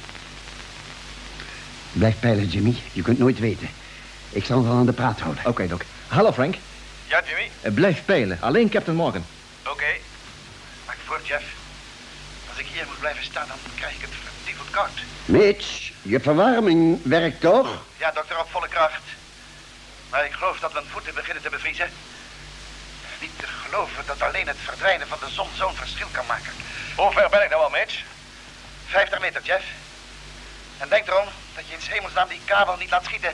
Blijf peilen, Jimmy. Je kunt nooit weten. Ik zal wel aan de praat houden. Oké, Doc. Hallo, Frank. Ja, Jimmy? Blijf peilen. Alleen Captain Morgan. Oké. Maak voort, Jeff. Als ik hier moet blijven staan, dan krijg ik het verdiepeld koud. Mitch, je verwarming werkt toch? Ja, dokter, op volle kracht. Maar ik geloof dat mijn voeten beginnen te bevriezen. Niet te geloven dat alleen het verdwijnen van de zon zo'n verschil kan maken. Hoe ver ben ik nou al, Mitch? 50 meter, Jeff. En denk erom dat je in 's hemelsnaam die kabel niet laat schieten.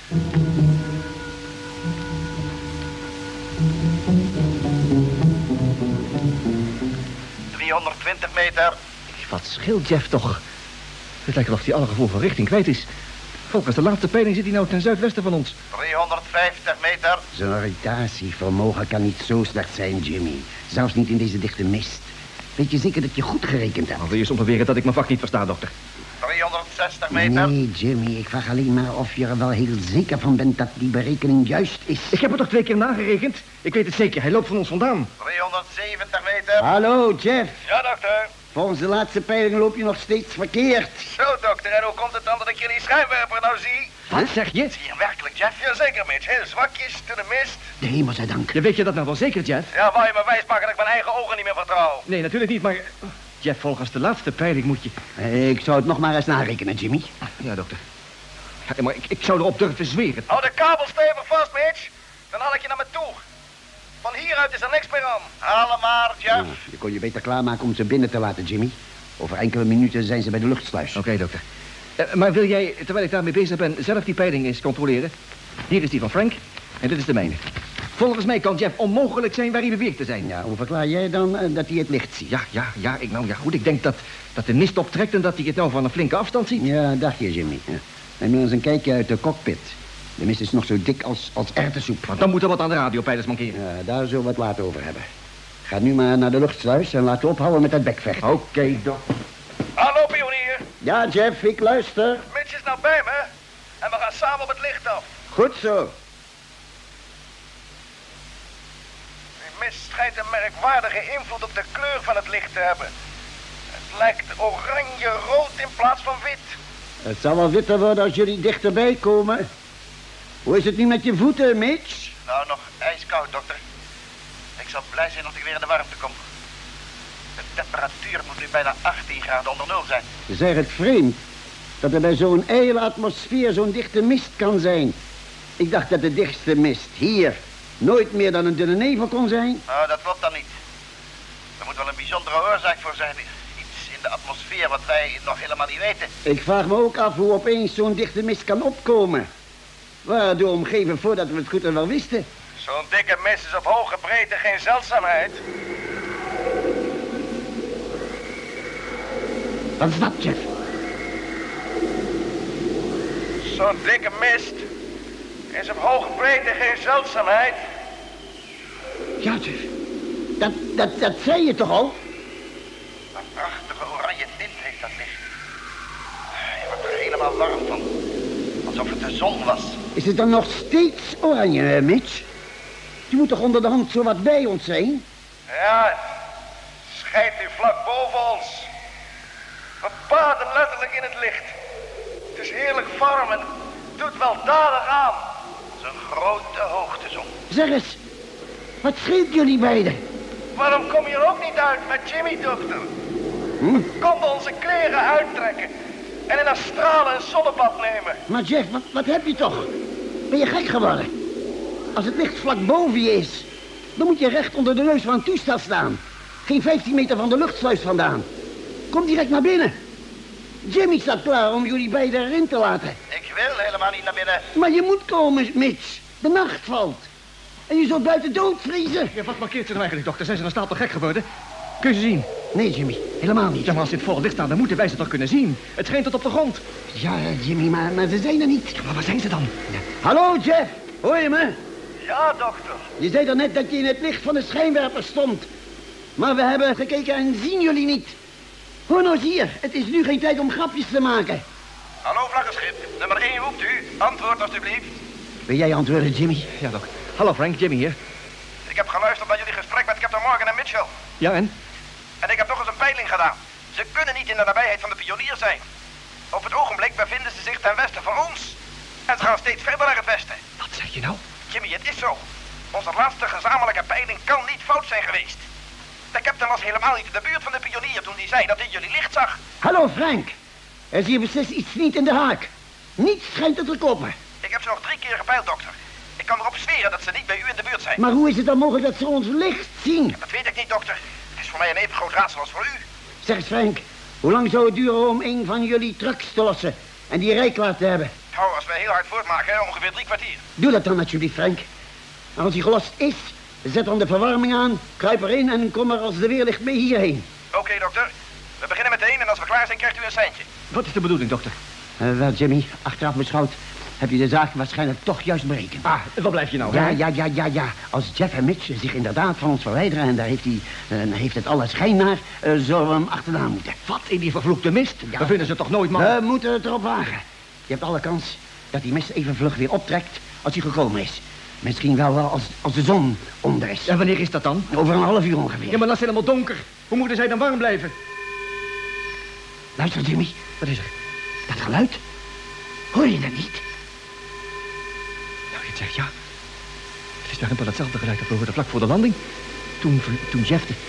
...320 meter. Wat scheelt Jeff toch? Het lijkt wel of hij alle gevoel van richting kwijt is. Volgens de laatste peiling zit hij nou ten zuidwesten van ons. 350 meter. Zijn oriëntatievermogen kan niet zo slecht zijn, Jimmy. Zelfs niet in deze dichte mist. Weet je zeker dat je goed gerekend hebt? Dan wil je soms beweren dat ik mijn vak niet versta, dokter. 360 meter. Nee, Jimmy, ik vraag alleen maar of je er wel heel zeker van bent dat die berekening juist is. Ik heb het toch 2 keer nagerekend? Ik weet het zeker, hij loopt van ons vandaan. 370 meter. Hallo, Jeff. Ja, dokter. Volgens de laatste peiling loop je nog steeds verkeerd. Zo, dokter. En hoe komt het dan dat ik jullie schijnwerper nou zie? Wat zeg je? Zie je hem werkelijk, Jeff? Jazeker, Mitch. Heel zwakjes, door de mist. De hemel zij dank. Weet je dat nou wel zeker, Jeff? Ja, wou je me wijsmaken dat ik mijn eigen ogen niet meer vertrouw? Nee, natuurlijk niet, maar... Jeff, volgens de laatste peiling moet je... Ik zou het nog maar eens narekenen, Jimmy. Ja, dokter. Ja, maar ik zou erop durven zweren. Hou de kabel stevig vast, Mitch. Dan haal ik je naar me toe. Van hieruit is er niks meer aan. Haal hem maar, Jeff. Ja, je kon je beter klaarmaken om ze binnen te laten, Jimmy. Over enkele minuten zijn ze bij de luchtsluis. Oké, dokter. Maar wil jij, terwijl ik daarmee bezig ben, zelf die peiling eens controleren? Hier is die van Frank en dit is de mijne. Volgens mij kan Jeff onmogelijk zijn waar hij beweert te zijn. Ja, hoe verklaar jij dan dat hij het licht ziet? Ja, goed. Ik denk dat de mist optrekt en dat hij het nou van een flinke afstand ziet. Ja, dacht je, Jimmy. Ja. Neem eens een kijkje uit de cockpit. De mist is nog zo dik als erwtensoep. Want dan moet er wat aan de radiopeilers mankeren. Ja, daar zullen we het later over hebben. Ga nu maar naar de luchtsluis en laten ophouden met dat bekvechten. Oké, dokter. Hallo, pionier. Ja, Jeff, ik luister. Mitch is nou bij me. En we gaan samen op het licht af. Goed zo. Die mist schijnt een merkwaardige invloed op de kleur van het licht te hebben. Het lijkt oranje-rood in plaats van wit. Het zal wel witter worden als jullie dichterbij komen. Hoe is het nu met je voeten, Mitch? Nou, nog ijskoud, dokter. Ik zal blij zijn als ik weer in de warmte kom. De temperatuur moet nu bijna 18 graden onder nul zijn. Zeg het vreemd dat er bij zo'n ijle atmosfeer zo'n dichte mist kan zijn. Ik dacht dat de dichtste mist hier nooit meer dan een dunne nevel kon zijn. Nou, dat klopt dan niet. Er moet wel een bijzondere oorzaak voor zijn. Iets in de atmosfeer wat wij nog helemaal niet weten. Ik vraag me ook af hoe opeens zo'n dichte mist kan opkomen. We waren de omgeving voordat we het goed en wel wisten. Zo'n dikke mist is op hoge breedte geen zeldzaamheid. Wat is dat, Jeff? Zo'n dikke mist is op hoge breedte geen zeldzaamheid. Ja, Jeff. Dat zei je toch al? Een prachtige oranje tint heeft dat licht. Je wordt er helemaal warm van. Alsof het de zon was. Is het dan nog steeds oranje, Mitch? Je moet toch onder de hand zo wat bij ons zijn? Ja, het schijnt hier vlak boven ons. We baden letterlijk in het licht. Het is heerlijk warm en doet weldadig aan. Het is een grote hoogtezon. Zeg eens, wat scheelt jullie beiden? Waarom kom je er ook niet uit met Jimmy, dokter? We konden onze kleren uittrekken en in Australië een zonnebad nemen. Maar Jeff, wat heb je toch? Ben je gek geworden? Als het licht vlak boven je is, dan moet je recht onder de neus van een toestel staan. Geen 15 meter van de luchtsluis vandaan. Kom direct naar binnen. Jimmy staat klaar om jullie beiden erin te laten. Ik wil helemaal niet naar binnen. Maar je moet komen, Mitch. De nacht valt. En je zult buiten dood vriezen. Ja, wat markeert ze nou eigenlijk, dokter? Zijn ze dan stapel gek geworden? Kun je ze zien? Nee, Jimmy. Helemaal niet. Ja, maar als dit vol licht staat, dan moeten wij ze toch kunnen zien? Het schijnt tot op de grond. Ja, Jimmy, maar ze zijn er niet. Ja, maar waar zijn ze dan? Ja. Hallo, Jeff. Hoor je me? Ja, dokter. Je zei daarnet dat je in het licht van de schijnwerper stond. Maar we hebben gekeken en zien jullie niet. Hoor nou eens hier. Het is nu geen tijd om grapjes te maken. Hallo, vlaggenschip. Nummer 1 roept u. Antwoord alstublieft. Wil jij antwoorden, Jimmy? Ja, dok. Hallo, Frank. Jimmy hier. Ik heb geluisterd naar jullie gesprek met Captain Morgan en Mitchell. Ja, en? En ik heb nog eens een peiling gedaan. Ze kunnen niet in de nabijheid van de pionier zijn. Op het ogenblik bevinden ze zich ten westen van ons. En ze gaan steeds verder naar het westen. Wat zeg je nou? Jimmy, het is zo. Onze laatste gezamenlijke peiling kan niet fout zijn geweest. De captain was helemaal niet in de buurt van de pionier toen hij zei dat hij jullie licht zag. Hallo, Frank. Er is hier beslist iets niet in de haak. Niets schijnt te kloppen. Ik heb ze nog 3 keer gepeild, dokter. Ik kan erop zweren dat ze niet bij u in de buurt zijn. Maar hoe is het dan mogelijk dat ze ons licht zien? Dat weet ik niet, dokter. Het is voor mij een even groot raadsel als voor u. Zeg eens, Frank. Hoe lang zou het duren om een van jullie trucks te lossen en die rij klaar te hebben? Nou, als we heel hard voortmaken, ongeveer 3 kwartier. Doe dat dan alsjeblieft, Frank. En als hij gelost is, zet dan de verwarming aan, kruip erin en kom er als de weer ligt mee hierheen. Oké, dokter. We beginnen meteen en als we klaar zijn krijgt u een seintje. Wat is de bedoeling, dokter? Wel, Jimmy, achteraf beschouwd heb je de zaak waarschijnlijk toch juist berekend. Ah, wat blijf je nou? Ja. Als Jeff en Mitch zich inderdaad van ons verwijderen en daar heeft het alle schijn naar, zullen we hem achterna moeten. Wat in die vervloekte mist? Ja. We vinden ze toch nooit, man? We moeten het erop wagen. Je hebt alle kans dat die mist even vlug weer optrekt als hij gekomen is. Misschien wel als de zon onder is. En wanneer is dat dan? Over een half uur ongeveer. Ja, maar dan is het helemaal donker. Hoe moeten zij dan warm blijven? Luister, Jimmy. Wat is er? Dat geluid. Hoor je dat niet? Nou, je het zegt ja. Het is weer helemaal hetzelfde geluid dat we hoorden vlak voor de landing. Toen Jeff de...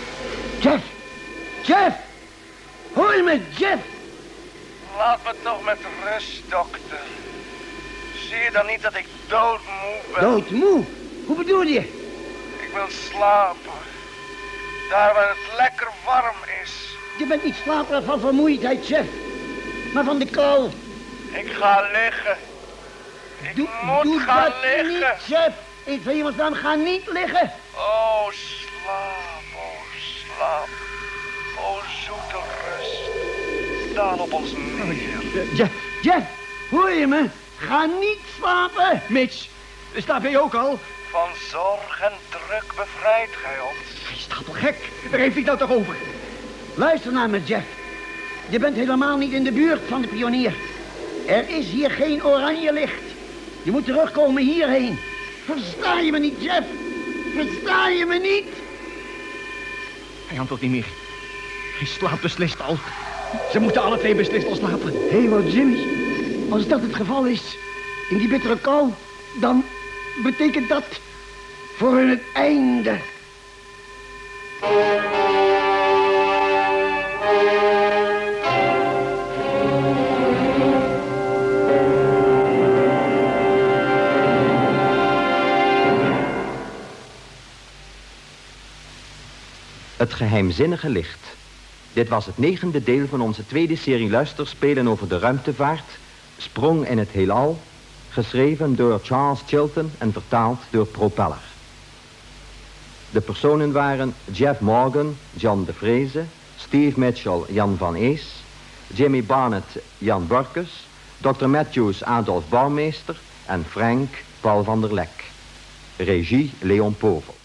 Jeff! Hoor je me, Jeff? Laat me toch met rust, dokter. Zie je dan niet dat ik doodmoe ben? Doodmoe? Hoe bedoel je? Ik wil slapen. Daar waar het lekker warm is. Je bent niet slaperig van vermoeidheid, Jeff. Maar van de kou. Ik ga liggen. Ik moet gaan liggen. Niet, Jeff. In vredesnaam naam, ga niet liggen. Oh, slaap, oh, slaap. Oh, zoete rust. Daan op ons neer. Jeff, hoor je me? Ga niet slapen. Mitch, slaap jij ook al? Van zorg en druk bevrijdt gij ons. Hij staat toch gek? Waar heeft hij het nou toch over? Luister naar me, Jeff. Je bent helemaal niet in de buurt van de pionier. Er is hier geen oranje licht. Je moet terugkomen hierheen. Versta je me niet, Jeff? Versta je me niet? Hij antwoordt niet meer. Hij slaapt beslist al. Ze moeten alle twee beslist al slapen. Hemel, Jimmy. Als dat het geval is, in die bittere kou, dan betekent dat voor hun het einde. Het geheimzinnige licht. Dit was het 9e deel van onze tweede serie luisterspelen over de ruimtevaart, Sprong in het heelal, geschreven door Charles Chilton en vertaald door Propeller. De personen waren Jeff Morgan, John de Vreese, Steve Mitchell, Jan van Ees, Jimmy Barnett, Jan Burkes, Dr. Matthews, Adolf Bouwmeester en Frank, Paul van der Lek. Regie, Leon Povel.